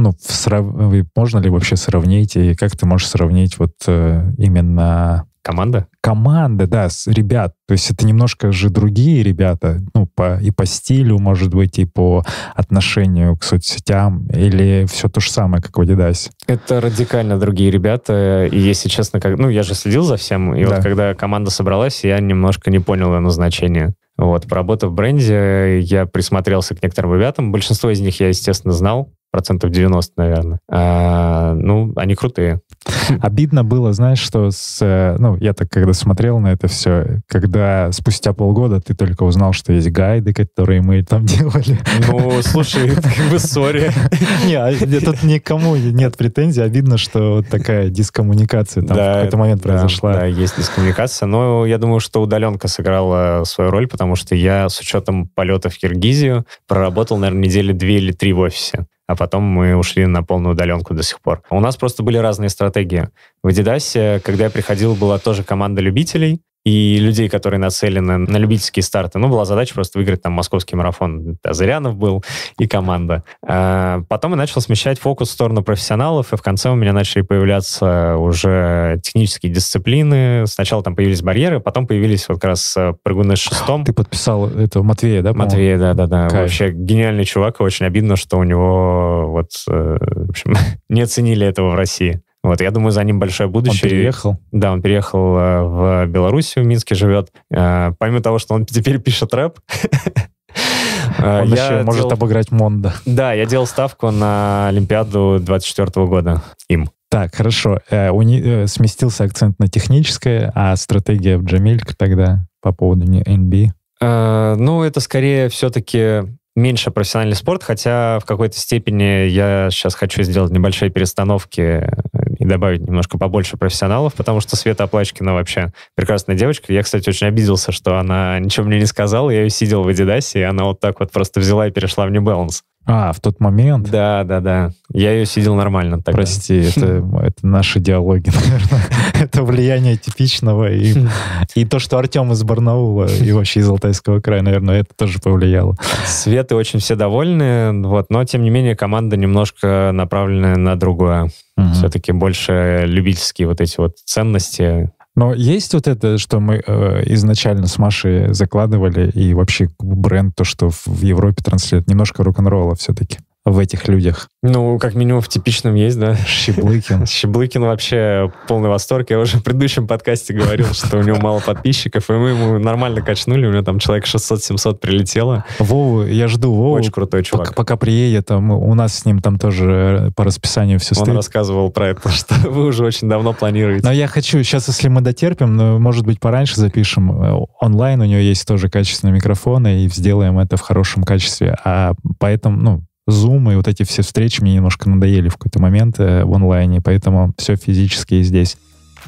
можно ли вообще сравнить, и как ты можешь сравнить вот именно... Команда, да, ребят. То есть это немножко же другие ребята, ну, и по стилю, может быть, и по отношению к соцсетям, или все то же самое, как в Adidas? Это радикально другие ребята, и если честно, я же следил за всем, и вот когда команда собралась, я немножко не понял ее назначения. Вот, поработав в бренде, я присмотрелся к некоторым ребятам. Большинство из них я, естественно, знал, 90%, наверное. Они крутые. Обидно было, знаешь, что я так когда смотрел на это все, когда спустя полгода ты только узнал, что есть гайды, которые мы там делали. Ну, слушай, сори. Не, тут никому нет претензий. Обидно, что вот такая дискоммуникация там в какой-то момент произошла. Да, есть дискоммуникация. Но я думаю, что удаленка сыграла свою роль, потому что я с учетом полета в Киргизию проработал, наверное, недели 2 или 3 в офисе. А потом мы ушли на полную удаленку до сих пор. У нас просто были разные стратегии. В Adidas, когда я приходил, была тоже команда любителей и людей, которые нацелены на любительские старты. Была задача просто выиграть там московский марафон. Зырянов был и команда. Потом я начал смещать фокус в сторону профессионалов, и в конце у меня начали появляться уже технические дисциплины. Сначала там появились барьеры, потом появились вот как раз прыгуны с шестом. Ты подписал этого Матвея, да? Матвея, да. Вообще гениальный чувак, и очень обидно, что у него в общем, не оценили этого в России. Вот, я думаю, за ним большое будущее. Он переехал? Да, он переехал в Белоруссию, в Минске живет. Помимо того, что он теперь пишет рэп, он еще может обыграть Мондо. Да, я делал ставку на Олимпиаду 24 года им. Так, хорошо. Сместился акцент на техническое, а стратегия в Джамильке тогда по поводу NB? Это скорее все-таки меньше профессиональный спорт, хотя в какой-то степени я сейчас хочу сделать небольшие перестановки и добавить немножко побольше профессионалов, потому что Света Оплачкина вообще прекрасная девочка. Я, кстати, очень обиделся, что она ничего мне не сказала. Я ее сидел в Адидасе, и она вот так вот просто взяла и перешла в New Balance. В тот момент? Да. Я ее сидел нормально тогда. Прости, это наши диалоги, наверное. Это влияние типичного. И то, что Артем из Барнаула и вообще из Алтайского края, наверное, это тоже повлияло. Светы очень все довольны, но, тем не менее, команда немножко направленная на другое. Все-таки больше любительские вот эти вот ценности. Но есть вот это, что мы изначально с Машей закладывали, и вообще бренд, то, что в Европе транслирует, немножко рок-н-ролла все-таки в этих людях. Ну, как минимум в типичном есть, да. Щеблыкин. Щеблыкин вообще полный восторг. Я уже в предыдущем подкасте говорил, что у него мало подписчиков, и мы ему нормально качнули. У него там человек 600-700 прилетело. Вову, я жду Вову. Очень крутой чувак. Пока приедет, у нас с ним там тоже по расписанию все стоит. Он рассказывал про это, что вы уже очень давно планируете. Но я хочу, сейчас, если мы дотерпим, может быть, пораньше запишем. Онлайн у него есть тоже качественные микрофоны, и сделаем это в хорошем качестве. А поэтому, Zoom и вот эти все встречи мне немножко надоели в какой-то момент в онлайне, поэтому все физически и здесь.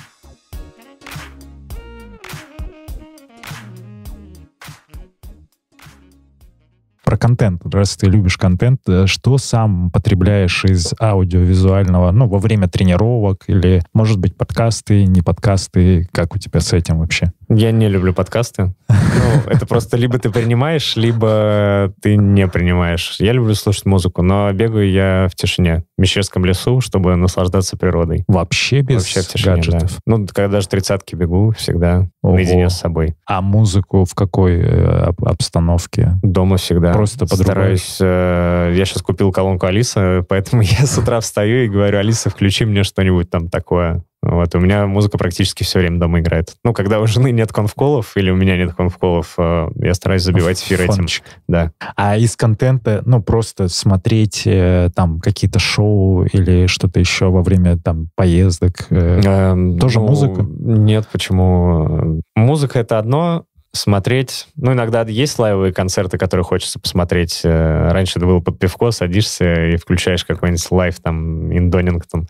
Про контент. Раз ты любишь контент, что сам потребляешь из аудиовизуального, во время тренировок или, может быть, подкасты, не подкасты? Как у тебя с этим вообще? Я не люблю подкасты. Это просто либо ты принимаешь, либо ты не принимаешь. Я люблю слушать музыку, но бегаю я в тишине, в Мещерском лесу, чтобы наслаждаться природой. Вообще без в тишине, гаджетов? Да. Когда даже 30-ки бегу, всегда наедине с собой. А музыку в какой обстановке? Дома всегда. Просто подругаешь? Стараюсь. Я сейчас купил колонку Алиса, поэтому я с утра встаю и говорю: Алиса, включи мне что-нибудь там такое. Вот, у меня музыка практически все время дома играет. Когда у жены нет конфколов или у меня нет конфколов, я стараюсь забивать эфир этим. Да. А из контента, просто смотреть там какие-то шоу или что-то еще во время там поездок, тоже музыка? Нет, почему? Музыка — это одно. Смотреть... иногда есть лайвовые концерты, которые хочется посмотреть. Раньше это было под пивко, садишься и включаешь какой-нибудь лайв, там, in Donington.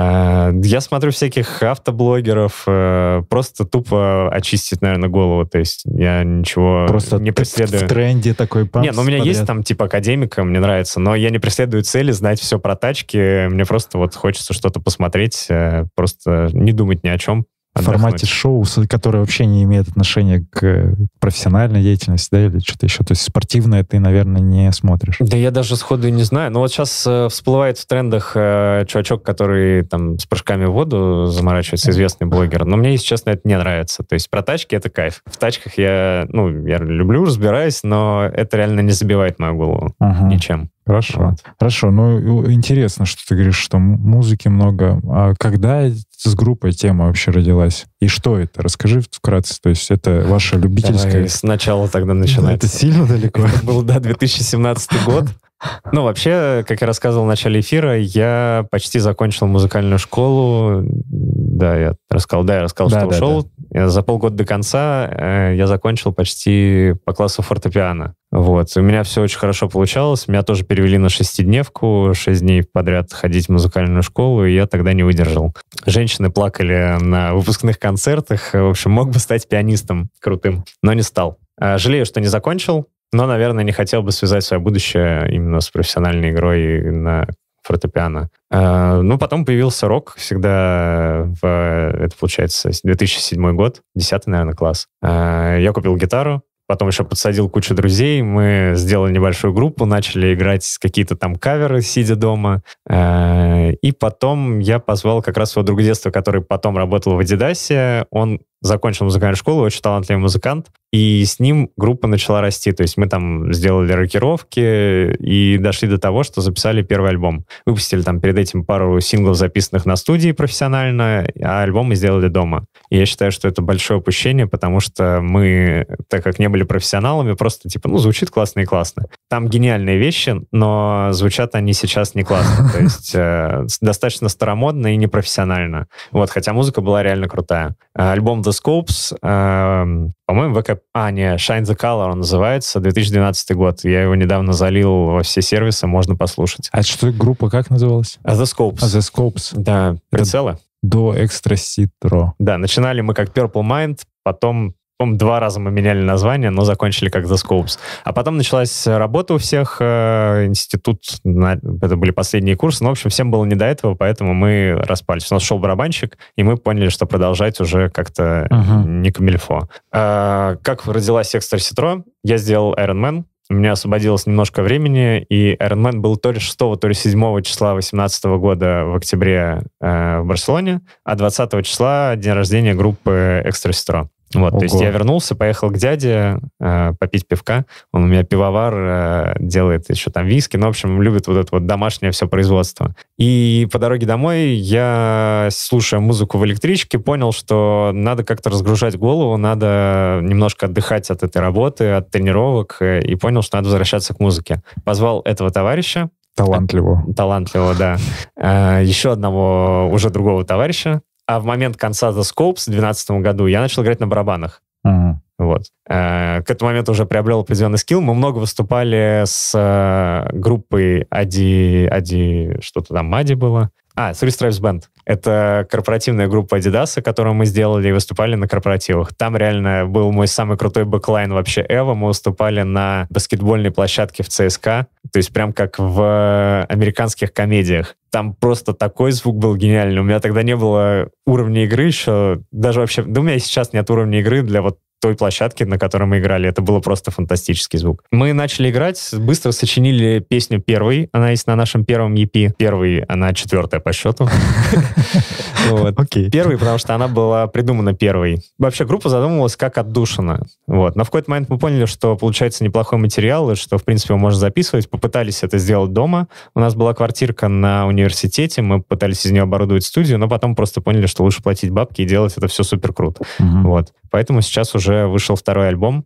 Я смотрю всяких автоблогеров, просто тупо очистить, наверное, голову. То есть я ничего просто не преследую. В тренде такой памп. Нет, у меня есть там типа академика, мне нравится, но я не преследую цели знать все про тачки. Мне просто хочется что-то посмотреть, просто не думать ни о чем. В формате шоу, которое вообще не имеет отношения к профессиональной деятельности, да, или что-то еще. То есть спортивное ты, наверное, не смотришь. Да я даже сходу не знаю. Но сейчас всплывает в трендах чувачок, который там с прыжками в воду заморачивается, известный блогер. Но мне, если честно, это не нравится. То есть про тачки — это кайф. В тачках я люблю, разбираюсь, но это реально не забивает мою голову ничем. Хорошо. Хорошо. Интересно, что ты говоришь, что музыки много. А когда с группой тема вообще родилась? И что это? Расскажи вкратце. То есть это ваша любительская... Давай сначала тогда начинается. Это сильно далеко? Это был, 2017 год. Вообще, как я рассказывал в начале эфира, я почти закончил музыкальную школу. Я рассказал, что ушел. За полгода до конца я закончил почти по классу фортепиано. У меня все очень хорошо получалось. Меня тоже перевели на 6-дневку, 6 дней подряд ходить в музыкальную школу, и я тогда не выдержал. Женщины плакали на выпускных концертах. В общем, мог бы стать пианистом крутым, но не стал. Жалею, что не закончил, но, наверное, не хотел бы связать свое будущее именно с профессиональной игрой на фортепиано. Потом появился рок, всегда это, получается, 2007 год, 10-й, наверное, класс. Я купил гитару, потом еще подсадил кучу друзей, мы сделали небольшую группу, начали играть какие-то там каверы, сидя дома. И потом я позвал как раз своего друга детства, который потом работал в Адидасе. Он закончил музыкальную школу, очень талантливый музыкант, и с ним группа начала расти. То есть мы там сделали рокировки и дошли до того, что записали первый альбом. Выпустили там перед этим пару синглов, записанных на студии профессионально, а альбом мы сделали дома. И я считаю, что это большое упущение, потому что мы, так как не были профессионалами, просто звучит классно и классно. Там гениальные вещи, но звучат они сейчас не классно. То есть достаточно старомодно и непрофессионально. Хотя музыка была реально крутая. Альбом The The Scopes, по-моему, Shine the Color он называется, 2012 год. Я его недавно залил во все сервисы, можно послушать. А что группа как называлась? The Scopes. The Scopes. Да, прицелы. До Extra Citro. Да, начинали мы как Purple Mind, потом 2 раза мы меняли название, но закончили как The Scopes. А потом началась работа у всех, институт, это были последние курсы, но, в общем, всем было не до этого, поэтому мы распались. У нас шел барабанщик, и мы поняли, что продолжать уже как-то не камильфо. Как родилась Extra Citro? Я сделал Iron Man, у меня освободилось немножко времени, и Iron Man был то ли 6, то ли 7 числа 2018 года в октябре в Барселоне, а 20 числа день рождения группы Extra Citro. Вот, то есть я вернулся, поехал к дяде попить пивка. Он у меня пивовар, делает еще там виски. Ну, в общем, любит вот это вот домашнее все производство. И по дороге домой я, слушая музыку в электричке, понял, что надо как-то разгружать голову, надо немножко отдыхать от этой работы, от тренировок, и понял, что надо возвращаться к музыке. Позвал этого товарища. Талантливого, да. Еще одного, уже другого товарища. А в момент конца The Scopes в 2012 году я начал играть на барабанах. Вот. К этому моменту уже приобрел определенный скилл. Мы много выступали с группой Ади, что-то там, Мади было. Three Stripes Band. Это корпоративная группа Adidas, которую мы сделали и выступали на корпоративах. Там реально был мой самый крутой бэклайн вообще ever. Мы выступали на баскетбольной площадке в ЦСКА. То есть прям как в американских комедиях. Там просто такой звук был гениальный. У меня тогда не было уровня игры еще. Даже вообще... Да у меня и сейчас нет уровня игры для вот той площадки, на которой мы играли. Это было просто фантастический звук. Мы начали играть, быстро сочинили песню первой. Она есть на нашем первом EP. Первый, она 4-я по счету. Первый, потому что она была придумана первой. Вообще группа задумывалась как отдушина. Но в какой-то момент мы поняли, что получается неплохой материал, и что, в принципе, его можно записывать. Попытались это сделать дома. У нас была квартирка на университете, мы пытались из нее оборудовать студию, но потом просто поняли, что лучше платить бабки и делать это все супер круто. Поэтому сейчас уже вышел 2-й альбом.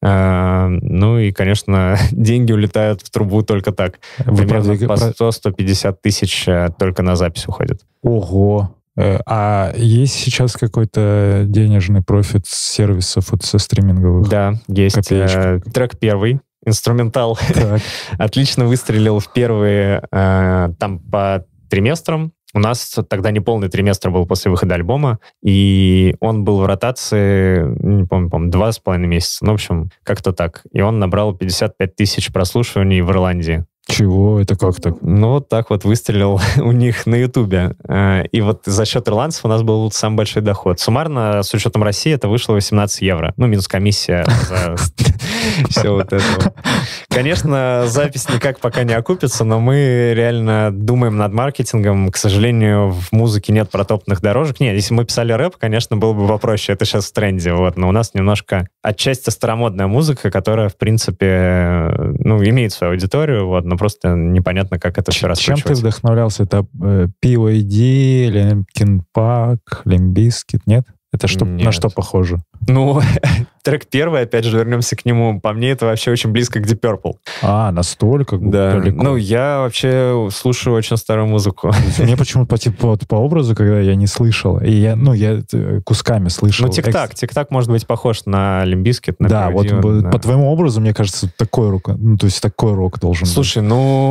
Ну и, конечно, деньги улетают в трубу только так. Примерно по 100-150 тысяч только на запись уходит. Ого! А есть сейчас какой-то денежный профит с сервисов вот со стриминговых? Да, есть. Трек первый, инструментал, отлично выстрелил в первые там по триместрам. У нас тогда неполный триместр был после выхода альбома, и он был в ротации, не помню, 2,5 месяца. Ну, в общем, как-то так. И он набрал 55 тысяч прослушиваний в Ирландии. Чего? Это как так? Ну, вот так вот выстрелил у них на Ютубе. И вот за счет ирландцев у нас был самый большой доход. Суммарно, с учетом России, это вышло 18 евро. Ну, минус комиссия за все вот это. Конечно, запись никак пока не окупится, но мы реально думаем над маркетингом. К сожалению, в музыке нет протоптанных дорожек. Нет, если мы писали рэп, конечно, было бы попроще. Это сейчас в тренде. Но у нас немножко отчасти старомодная музыка, которая, в принципе, имеет свою аудиторию, но просто непонятно, как это все раскручивать. Чем ты вдохновлялся? Это PYD, Linkin Park, Limp Bizkit, нет? Это что, на что похоже? Ну, трек первый, опять же, вернемся к нему. По мне, это вообще очень близко к Deep Purple. Настолько? Да. Далеко. Ну, я вообще слушаю очень старую музыку. Мне почему-то по образу, когда я не слышал, и я кусками слышал. Ну, Тик-так может быть похож на Limp Bizkit, на да, PYD, вот по твоему образу, мне кажется, такой рок, то есть такой рок должен быть. Слушай,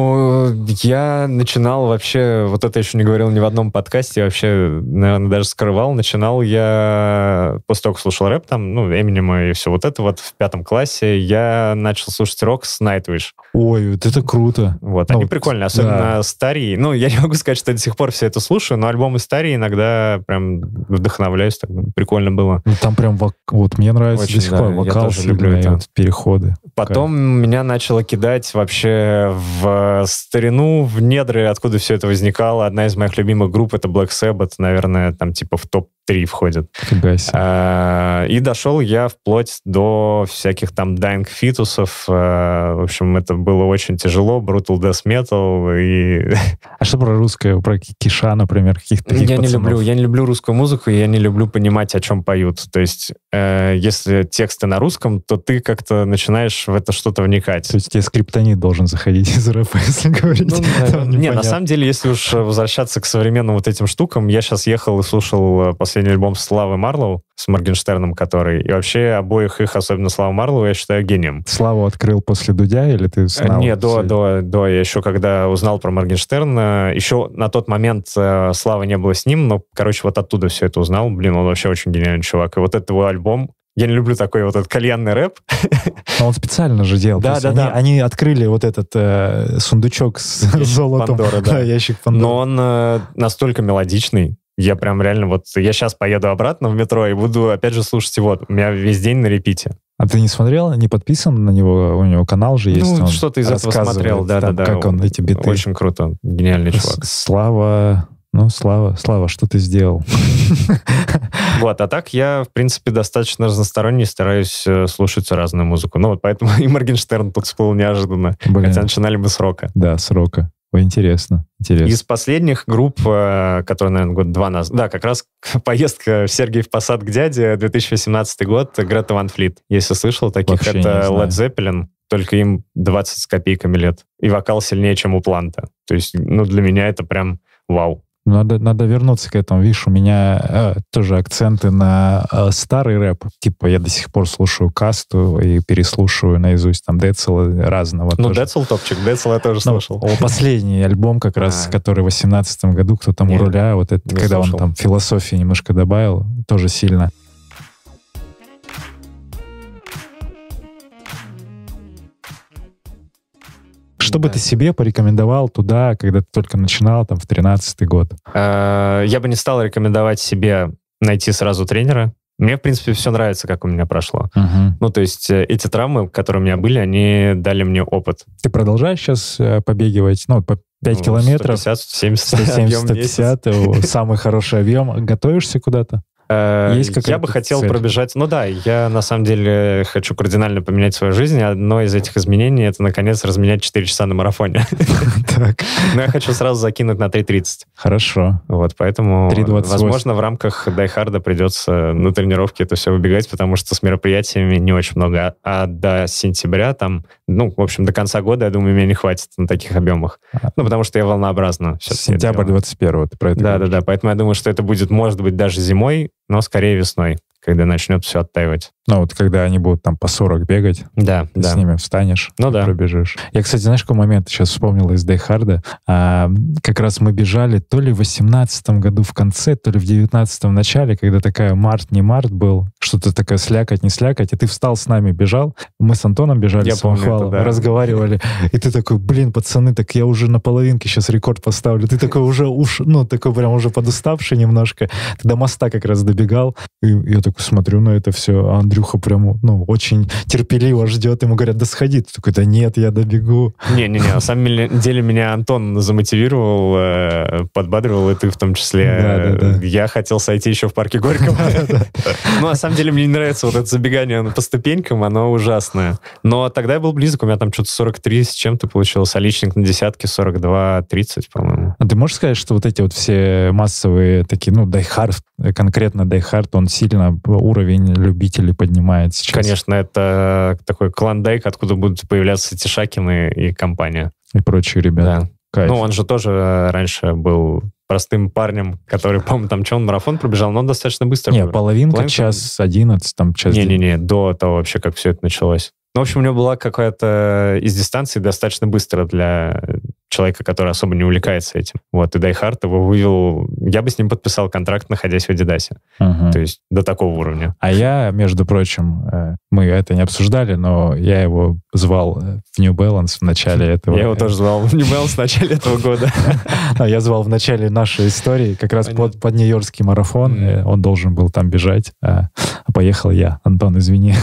я начинал вообще, вот это еще не говорил ни в одном подкасте, вообще, наверное, даже скрывал. Начинал я, после того, как слушал рэп, там, Эминема и все вот это вот в 5 классе, я начал слушать рок с Nightwish. Ой, вот это круто. Они прикольные, особенно старые. Я не могу сказать, что я до сих пор все это слушаю, но альбомы старые иногда прям вдохновляюсь, так прикольно было. Там прям, мне нравится очень, до сих пор вокал, люблю переходы. Потом меня начало кидать вообще в старину, в недры, откуда все это возникало. Одна из моих любимых групп — это Black Sabbath, наверное, там типа в топ-3 входит. И дошел я вплоть до всяких там Dying Fetus'ов. В общем, это было очень тяжело. Brutal Death Metal и... А что про русское? Про Киша, например, каких-то я не люблю русскую музыку, и я не люблю понимать, о чем поют. То есть, если тексты на русском, то ты как-то начинаешь в это что-то вникать. То есть тебе скриптонит должен заходить из рэпа, если говорить. На самом деле, если уж возвращаться к современным вот этим штукам, я сейчас ехал и слушал последний альбом Славы Марлоу, с Моргенштерном, который. И вообще обоих их, особенно Славу Марлову, я считаю гением. Славу открыл после Дудя или ты знал? Нет, до. Я еще когда узнал про Моргенштерна, еще на тот момент Славы не было с ним, но, короче, вот оттуда все это узнал. Блин, он вообще очень гениальный чувак. И вот этот его альбом, я не люблю такой вот этот кальянный рэп. Но он специально же делал. Да. Они открыли вот этот сундучок с золотом. Пандоры, да. Ящик Пандоры. Но он настолько мелодичный. Я прям реально вот... Я сейчас поеду обратно в метро и буду опять же слушать его. У меня весь день на репите. А ты не смотрел, не подписан на него? У него канал же есть. Ну, что-то из этого смотрел, да. Как он эти биты. Очень круто. Гениальный чувак. Слава, что ты сделал? Вот, а так я, в принципе, достаточно разносторонний, стараюсь слушать разную музыку. Ну, вот поэтому и Моргенштерн тут всплыл неожиданно. Хотя начинали бы с рока. Да, с рока. Ой, интересно. Из последних групп, которые, наверное, год-два назад... Да, как раз поездка в Сергиев Посад к дяде, 2018 год, Грета Ван Флит. Если слышал таких, вообще это Led Zeppelin, только им 20 с копейками лет. И вокал сильнее, чем у Планта. То есть, ну, для меня это прям вау. Надо вернуться к этому. Видишь, у меня тоже акценты на старый рэп. Типа я до сих пор слушаю Касту и переслушиваю наизусть там Децела разного. Ну, тоже. Децел топчик. Децел я тоже слушал. Последний альбом как раз, который в 2018 году, кто там у руля, вот это, когда слушал. Он там философии немножко добавил, тоже сильно. Что бы ты себе порекомендовал туда, когда ты только начинал, там, в 13-й год? Я бы не стал рекомендовать себе найти сразу тренера. Мне, в принципе, все нравится, как у меня прошло. Ну, то есть эти травмы, которые у меня были, они дали мне опыт. Ты продолжаешь сейчас побегивать, по 5 километров? 150, 170, 150, самый хороший объем. Готовишься куда-то? Я бы хотел пробежать... Ну да, я на самом деле хочу кардинально поменять свою жизнь. Одно из этих изменений — это, наконец, разменять 4 часа на марафоне. Но я хочу сразу закинуть на 3:30. Хорошо. Вот, поэтому, возможно, в рамках дайхарда придется на тренировке это все выбегать, потому что с мероприятиями не очень много. А до сентября там, в общем, до конца года, я думаю, меня не хватит на таких объемах. Потому что я волнообразно. Сентябрь 21-го, ты про это говоришь. Да. Поэтому я думаю, что это будет, может быть, даже зимой, но скорее весной, когда начнет все оттаивать. Вот когда они будут там по 40 бегать, да. С ними встанешь, пробежишь. Я, кстати, знаешь, какой момент сейчас вспомнил из Дайхарда? Как раз мы бежали то ли в 18-м году в конце, то ли в 19-м в начале, когда такая не март был, что-то такое слякоть, не слякоть, и ты встал с нами, бежал. Мы с Антоном бежали, с Самохвалом, разговаривали, и ты такой, пацаны, так я уже на половинке сейчас рекорд поставлю. Ты такой уже, такой прям уже подуставший немножко. Ты до моста как раз добегал, и я такой смотрю на это все, а Андрюха прям, очень терпеливо ждет. Ему говорят, да сходи. Ты такой, да нет, я добегу. Не-не-не, на самом деле меня Антон замотивировал, подбадривал, и ты в том числе. Да. Я хотел сойти еще в парке Горького. Ну, на самом деле, мне не нравится вот это забегание по ступенькам, оно ужасное. Но тогда я был близок, у меня там что-то 43 с чем-то получилось, а личник на десятке 42-30, по-моему. А ты можешь сказать, что вот эти вот все массовые такие, дайхард, конкретно дайхард, он сильно уровень любителей поднимает сейчас? Конечно, это такой клондайк, откуда будут появляться Тишакины и компания. И прочие ребята. Да. Кайф. Он же тоже раньше был простым парнем, который, по-моему, он марафон пробежал, но он достаточно быстро. Половинка, час 11, час... Не-не-не, до того вообще, как все это началось. В общем, у него была какая-то из дистанции достаточно быстро для человека, который особо не увлекается этим. Вот, и Дайхард его вывел... Я бы с ним подписал контракт, находясь в Адидасе. То есть до такого уровня. А я, между прочим, мы это не обсуждали, но я его звал в New Balance в начале этого... Я его тоже звал в New Balance в начале этого года. Я звал в начале нашей истории, как раз под Нью-Йоркский марафон. Он должен был там бежать, а поехал я. Антон, извини.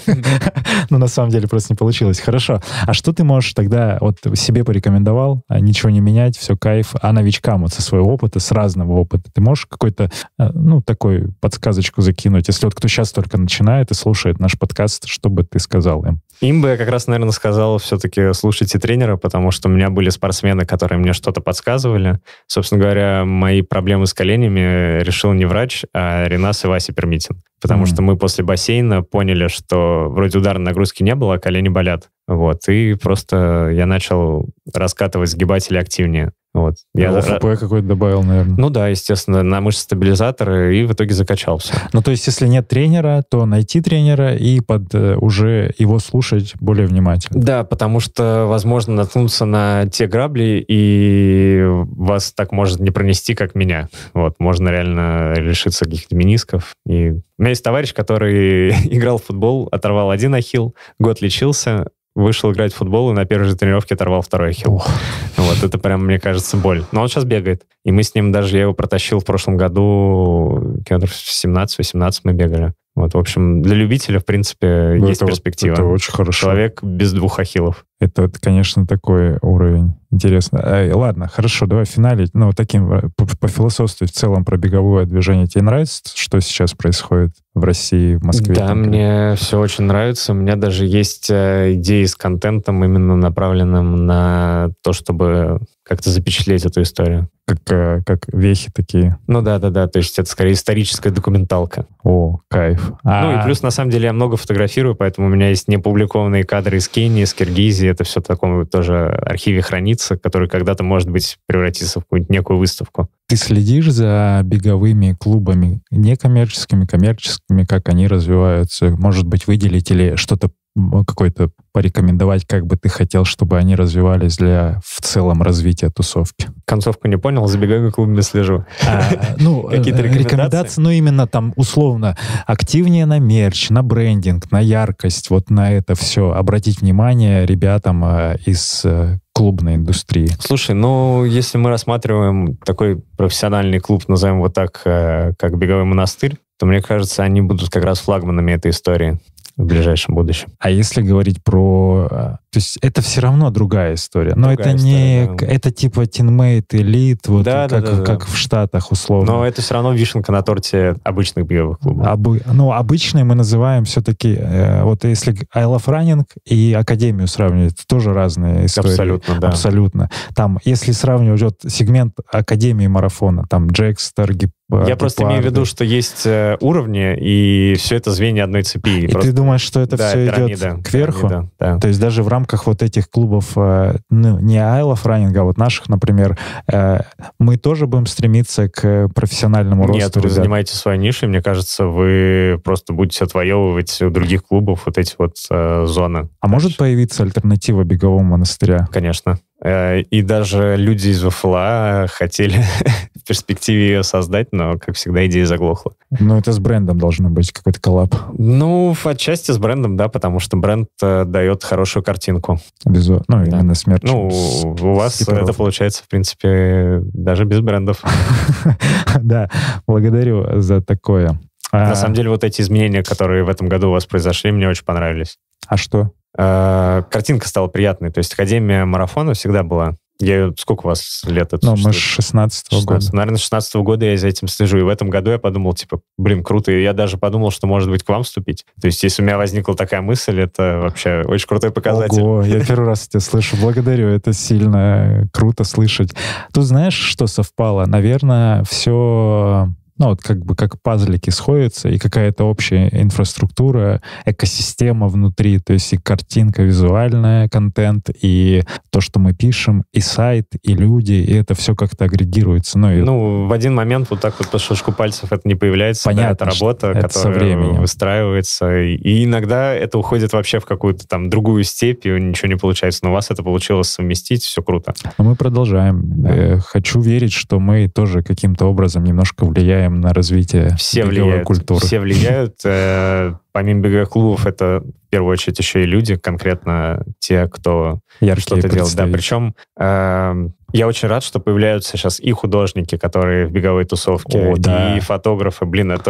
Но на самом деле просто не получилось. Хорошо. А что ты можешь тогда себе порекомендовал? Ничего не менять, все кайф. А новичкам со своего опыта, с разного опыта, ты можешь какой-то, такой подсказочку закинуть? Если кто сейчас только начинает и слушает наш подкаст, что бы ты сказал им? Им бы я как раз, наверное, сказал все-таки слушайте тренера, потому что у меня были спортсмены, которые мне что-то подсказывали. Собственно говоря, мои проблемы с коленями решил не врач, а Ренас и Вася Пермитин. Потому что мы после бассейна поняли, что вроде ударной нагрузки не было, а колени болят. И просто я начал раскатывать сгибатели активнее. Вот. Я ОФП какой-то добавил, наверное. Ну да, естественно, на мышцы-стабилизаторы, и в итоге закачался. Ну, то есть, если нет тренера, то найти тренера и уже его слушать более внимательно. Да, потому что, возможно, наткнуться на те грабли, и вас так может не пронести, как меня. Вот, можно реально лишиться каких-то менисков. И у меня есть товарищ, который играл в футбол, оторвал один ахилл, год лечился, вышел играть в футбол и на первой же тренировке оторвал второй ахилл. Вот, это прям, мне кажется, боль. Но он сейчас бегает. И мы с ним даже, я его протащил в прошлом году, в 17-18 мы бегали. Вот, в общем, для любителя, в принципе, есть перспектива. Это очень хорошо. Человек без 2 ахиллов. Это, конечно, такой уровень. Интересно. Ладно, хорошо, давай финалить. Ну, таким по философству в целом про беговое движение. Тебе нравится, что сейчас происходит в России, в Москве? Да, мне все очень нравится. У меня даже есть идеи с контентом, именно направленным на то, чтобы как-то запечатлеть эту историю. Как вехи такие. Ну да. То есть это скорее историческая документалка. О, кайф. Ну и плюс, на самом деле, я много фотографирую, поэтому у меня есть неопубликованные кадры из Кении, из Киргизии. Это все в таком тоже архиве хранится, который когда-то, может быть, превратится в какую-нибудь некую выставку. Ты следишь за беговыми клубами, некоммерческими, коммерческими, как они развиваются? Может быть, выделить или что-то какой-то порекомендовать, как бы ты хотел, чтобы они развивались для в целом развития тусовки? Концовку не понял, за беговыми клубами слежу. Какие-то рекомендации? Ну, именно там условно активнее на мерч, на брендинг, на яркость, вот на это все. Обратить внимание ребятам из клубной индустрии. Слушай, ну, если мы рассматриваем такой профессиональный клуб, назовем его так, как «Беговой монастырь», то, мне кажется, они будут как раз флагманами этой истории в ближайшем будущем. А если говорить про... То есть это все равно другая история. Но это не... Да. Это типа Teammate, Elite, вот да, как в Штатах условно. Но это все равно вишенка на торте обычных беговых клубов. Обычные мы называем все-таки... Вот если I Love Running и Академию сравнивать, это тоже разные истории. Абсолютно, да. Абсолютно. Там, если сравнивать вот сегмент Академии марафона, там Джекстер, я просто имею в виду, что есть уровни, и все это звенья одной цепи. И просто... ты думаешь, что это все идет кверху? Да. То есть даже в рамках вот этих клубов, не I Love Running, а вот наших, например, мы тоже будем стремиться к профессиональному росту? Нет, вы занимаете свою нишу, и мне кажется, вы просто будете отвоевывать у других клубов вот эти вот зоны. А может появиться альтернатива беговому монастыря? Конечно. И даже люди из ВФЛА хотели в перспективе ее создать, но, как всегда, идея заглохла. Ну, это с брендом должно быть какой-то коллаб. Ну, отчасти с брендом, да, потому что бренд дает хорошую картинку. Ну, именно с мерчем. Ну, у вас это получается, в принципе, даже без брендов. Да, благодарю за такое. На самом деле, вот эти изменения, которые в этом году у вас произошли, мне очень понравились. А что? Картинка стала приятной. То есть Академия марафона всегда была. Сколько у вас лет это существует? Мы с 16-го года. Наверное, с 16-го года я за этим слежу. И в этом году я подумал, круто. И я даже подумал, что, может быть, к вам вступить. То есть если у меня возникла такая мысль, это вообще очень крутой показатель. Ого, я первый раз тебя слышу. Благодарю, это сильно круто слышать. Тут знаешь, что совпало? Наверное, все... как пазлики сходятся, и какая-то общая инфраструктура, экосистема внутри, то есть и картинка, визуальная, контент, и то, что мы пишем, и сайт, и люди, и это все как-то агрегируется. В один момент вот так вот по щелчку пальцев это не появляется. Понятно, да, это работа, это которая выстраивается, и иногда это уходит вообще в какую-то там другую степь, и ничего не получается. Но у вас это получилось совместить, все круто. Но мы продолжаем. Да. Хочу верить, что мы тоже каким-то образом немножко влияем на развитие беговой культуры. Все влияют. Помимо беговых клубов, это в первую очередь еще и люди, конкретно те, кто что-то делает. Да, причем я очень рад, что появляются сейчас и художники, которые в беговой тусовке, и фотографы.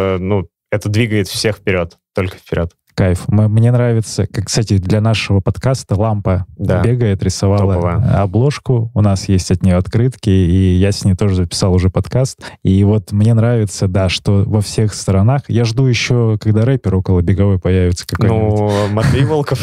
Это двигает всех вперед, только вперед. Кайф. Мне нравится, кстати, для нашего подкаста Лампа бегает, рисовала топовая обложку. У нас есть от нее открытки, и я с ней тоже записал уже подкаст. И вот мне нравится, что во всех сторонах. Я жду еще, когда рэпер около беговой появится какой-нибудь. Матвей Волков.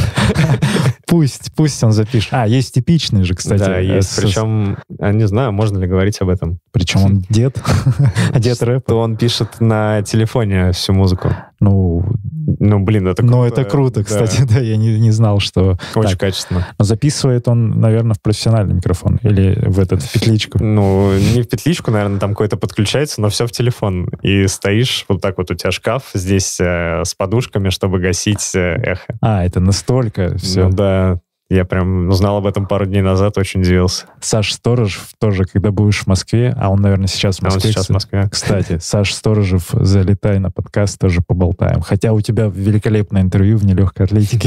Пусть он запишет. Есть типичный же, кстати. Да, есть. Причем, не знаю, можно ли говорить об этом. Причем он дед. Дед рэпер. Он пишет на телефоне всю музыку. Ну, блин, это круто. Ну, это круто, кстати, да, я не знал, что... Очень качественно. Записывает он, наверное, в профессиональный микрофон или в петличку? Ну, не в петличку, наверное, там какой-то подключается, но все в телефон. И стоишь, вот так вот у тебя шкаф здесь с подушками, чтобы гасить эхо. Это настолько все. Ну, да. Я прям узнал об этом пару дней назад, очень удивился. Саш Сторожев тоже, когда будешь в Москве, а он, наверное, сейчас в Москве. Он сейчас в Москве. Кстати, Саш Сторожев, залетай на подкаст, тоже поболтаем. Хотя у тебя великолепное интервью в нелегкой атлетике.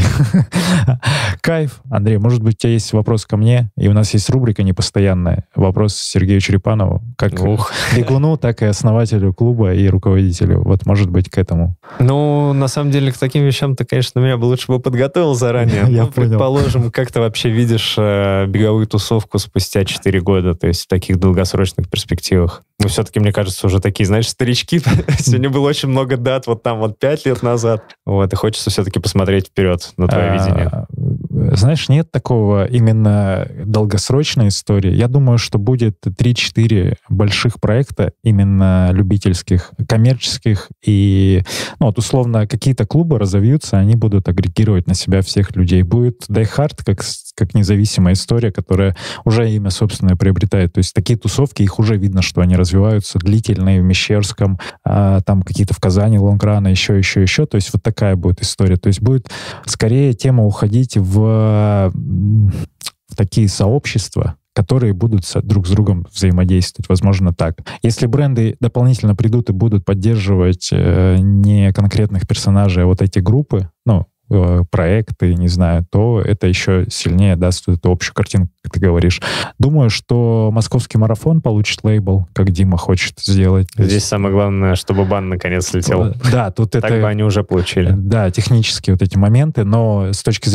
Кайф. Андрей, может быть, у тебя есть вопрос ко мне? И у нас есть рубрика непостоянная. Вопрос Сергею Черепанову, как бегуну, так и основателю клуба и руководителю. Вот, может быть, к этому. Ну, на самом деле, к таким вещам-то, конечно, меня бы лучше подготовил заранее. Я понял. Предположим, как ты вообще видишь беговую тусовку спустя 4 года, то есть в таких долгосрочных перспективах? Мы все-таки, мне кажется, уже такие, знаешь, старички. Сегодня было очень много дат, вот там вот 5 лет назад. Вот, и хочется все-таки посмотреть вперед на твое видение. Знаешь, нет такого именно долгосрочной истории. Я думаю, что будет 3-4 больших проекта, именно любительских, коммерческих, и, ну, вот условно, какие-то клубы разовьются, они будут агрегировать на себя всех людей. Будет Die Hard как независимая история, которая уже имя собственное приобретает. То есть такие тусовки, их уже видно, что они развиваются, длительные в Мещерском, там какие-то в Казани, Лонграна, еще. То есть вот такая будет история. То есть будет скорее тема уходить в такие сообщества, которые будут друг с другом взаимодействовать, возможно, так. Если бренды дополнительно придут и будут поддерживать не конкретных персонажей, а вот эти группы, ну, проекты, не знаю, то это еще сильнее даст эту общую картинку, как ты говоришь. Думаю, что московский марафон получит лейбл, как Дима хочет сделать. Здесь самое главное, чтобы бан наконец слетел. Да, тут так бы они уже получили. Да, технические вот эти моменты, но с точки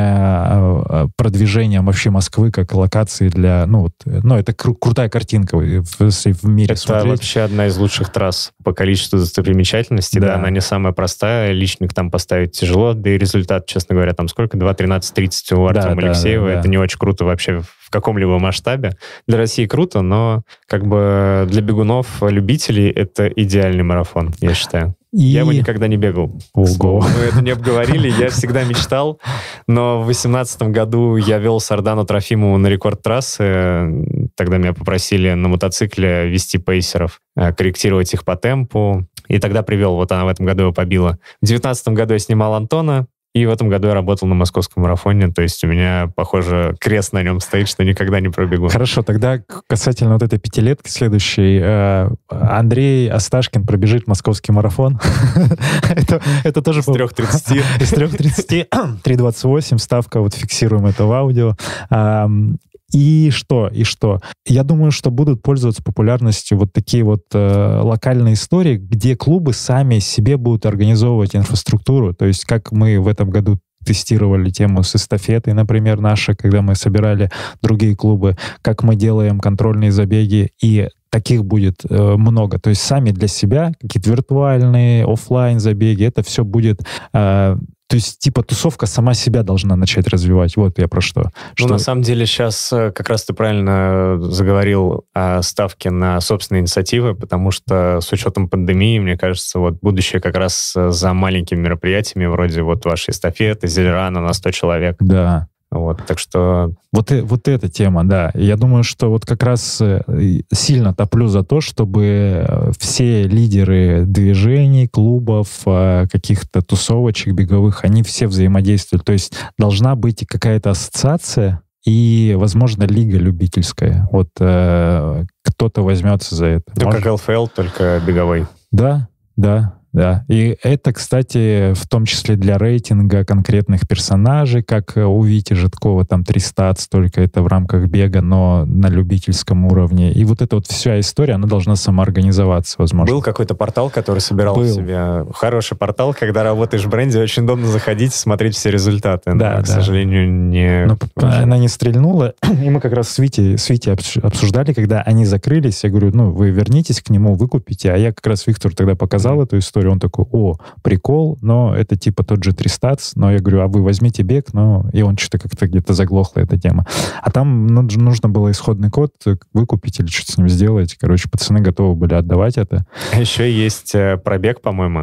зрения продвижения вообще Москвы как локации для... Ну, это крутая картинка в мире это смотреть. Вообще одна из лучших трасс по количеству достопримечательностей. Да, она не самая простая, личник там поставить тяжело, да и результат, честно говоря, там сколько? 2:13:30 у Артема Алексеева. Это не очень круто вообще в каком-либо масштабе. Для России круто, но как бы для бегунов, любителей это идеальный марафон, я считаю. Я его никогда не бегал. Ого. Мы это не обговорили, я всегда мечтал, но в 2018 году я вел Сардану Трофимову на рекорд трассы. Тогда меня попросили на мотоцикле вести пейсеров, корректировать их по темпу. И тогда привел, вот она в этом году его побила. В 2019 году я снимал Антона, и в этом году я работал на московском марафоне, то есть у меня, похоже, крест на нем стоит, что никогда не пробегу. Хорошо, тогда касательно вот этой пятилетки следующей, Андрей Асташкин пробежит московский марафон. Это тоже... С 3:30. С 3:30, 3:28, ставка, вот фиксируем это в аудио. И что? Я думаю, что будут пользоваться популярностью вот такие вот локальные истории, где клубы сами себе будут организовывать инфраструктуру. То есть как мы в этом году тестировали тему с эстафетой, например, наша, когда мы собирали другие клубы, как мы делаем контрольные забеги, и таких будет много. То есть сами для себя, какие-то виртуальные, офлайн забеги, это все будет... То есть, типа, тусовка сама себя должна начать развивать. Вот я про что. Ну, на самом деле, сейчас как раз ты правильно заговорил о ставке на собственные инициативы, потому что с учетом пандемии, мне кажется, вот будущее как раз за маленькими мероприятиями, вроде вот вашей эстафеты, Зельрана на 100 человек. Да. Вот, так что... Вот эта тема, да. Я думаю, что вот как раз сильно топлю за то, чтобы все лидеры движений, клубов, каких-то тусовочек беговых, они все взаимодействовали. То есть должна быть какая-то ассоциация и, возможно, лига любительская. Вот кто-то возьмется за это. Ну, как ЛФЛ, только беговой. Да. И это, кстати, в том числе для рейтинга конкретных персонажей, как у Вити Житкова, там 300, столько это в рамках бега, но на любительском уровне. И вот эта вот вся история, она должна самоорганизоваться, возможно. Был какой-то портал, который собирал в себе... Хороший портал, когда работаешь в бренде, очень удобно заходить и смотреть все результаты. Да, но, к сожалению, не... Но она не стрельнула, и мы как раз с Витей обсуждали, когда они закрылись, я говорю, вы вернитесь к нему, выкупите, а я как раз Виктору тогда показал эту историю, он такой, прикол, но это типа тот же 300, но я говорю, а вы возьмите бег, и он что-то как-то где-то заглохла эта тема. А там нужно было исходный код выкупить или что-то с ним сделать. Короче, пацаны готовы были отдавать это. А еще есть пробег, по-моему.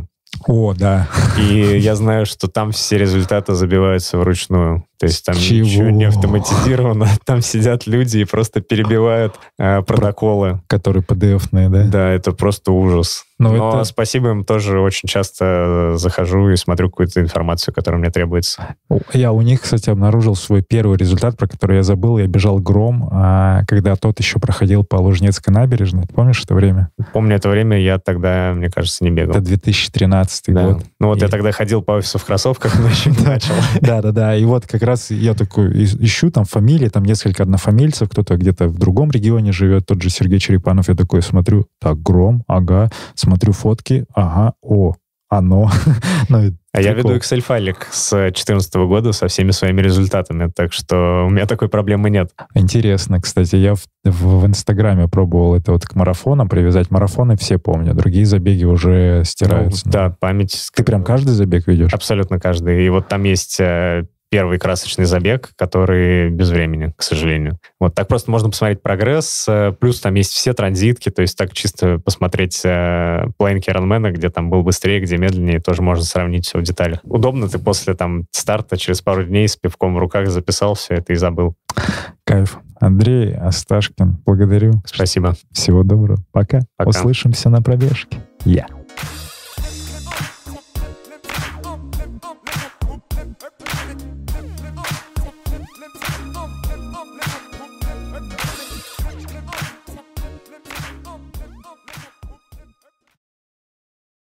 О, да. И я знаю, что там все результаты забиваются вручную. То есть там ничего не автоматизировано. Там сидят люди и просто перебивают протоколы. Которые PDF-ные, да? Да, это просто ужас. Но спасибо им, тоже очень часто захожу и смотрю какую-то информацию, которая мне требуется. Я у них, кстати, обнаружил свой первый результат, про который я забыл. Я бежал Гром, когда тот еще проходил по Лужнецкой набережной. Ты помнишь это время? Помню это время, я тогда, мне кажется, не бегал. Это 2013 год. Ну вот я тогда ходил по офису в кроссовках, но еще не начал. Да. И вот как раз я такой ищу там фамилии, там несколько однофамильцев, кто-то где-то в другом регионе живет, тот же Сергей Черепанов. Я такой смотрю, так, Гром, ага, смотрю фотки, ага, оно. А я веду Excel-файлик с 2014 года со всеми своими результатами, так что у меня такой проблемы нет. Интересно, кстати, я в Инстаграме пробовал это вот к марафонам привязать. Марафоны все помню, другие забеги уже стираются. Да, память. Ты прям каждый забег ведешь? Абсолютно каждый. И вот там есть первый красочный забег, который без времени, к сожалению. Вот так просто можно посмотреть прогресс, плюс там есть все транзитки, то есть так чисто посмотреть планки Ironman, где там был быстрее, где медленнее, тоже можно сравнить все в деталях. Удобно, ты после там старта через пару дней с пивком в руках записал все это и забыл. Кайф. Андрей Асташкин, благодарю. Спасибо. Всего доброго. Пока. Услышимся на пробежке.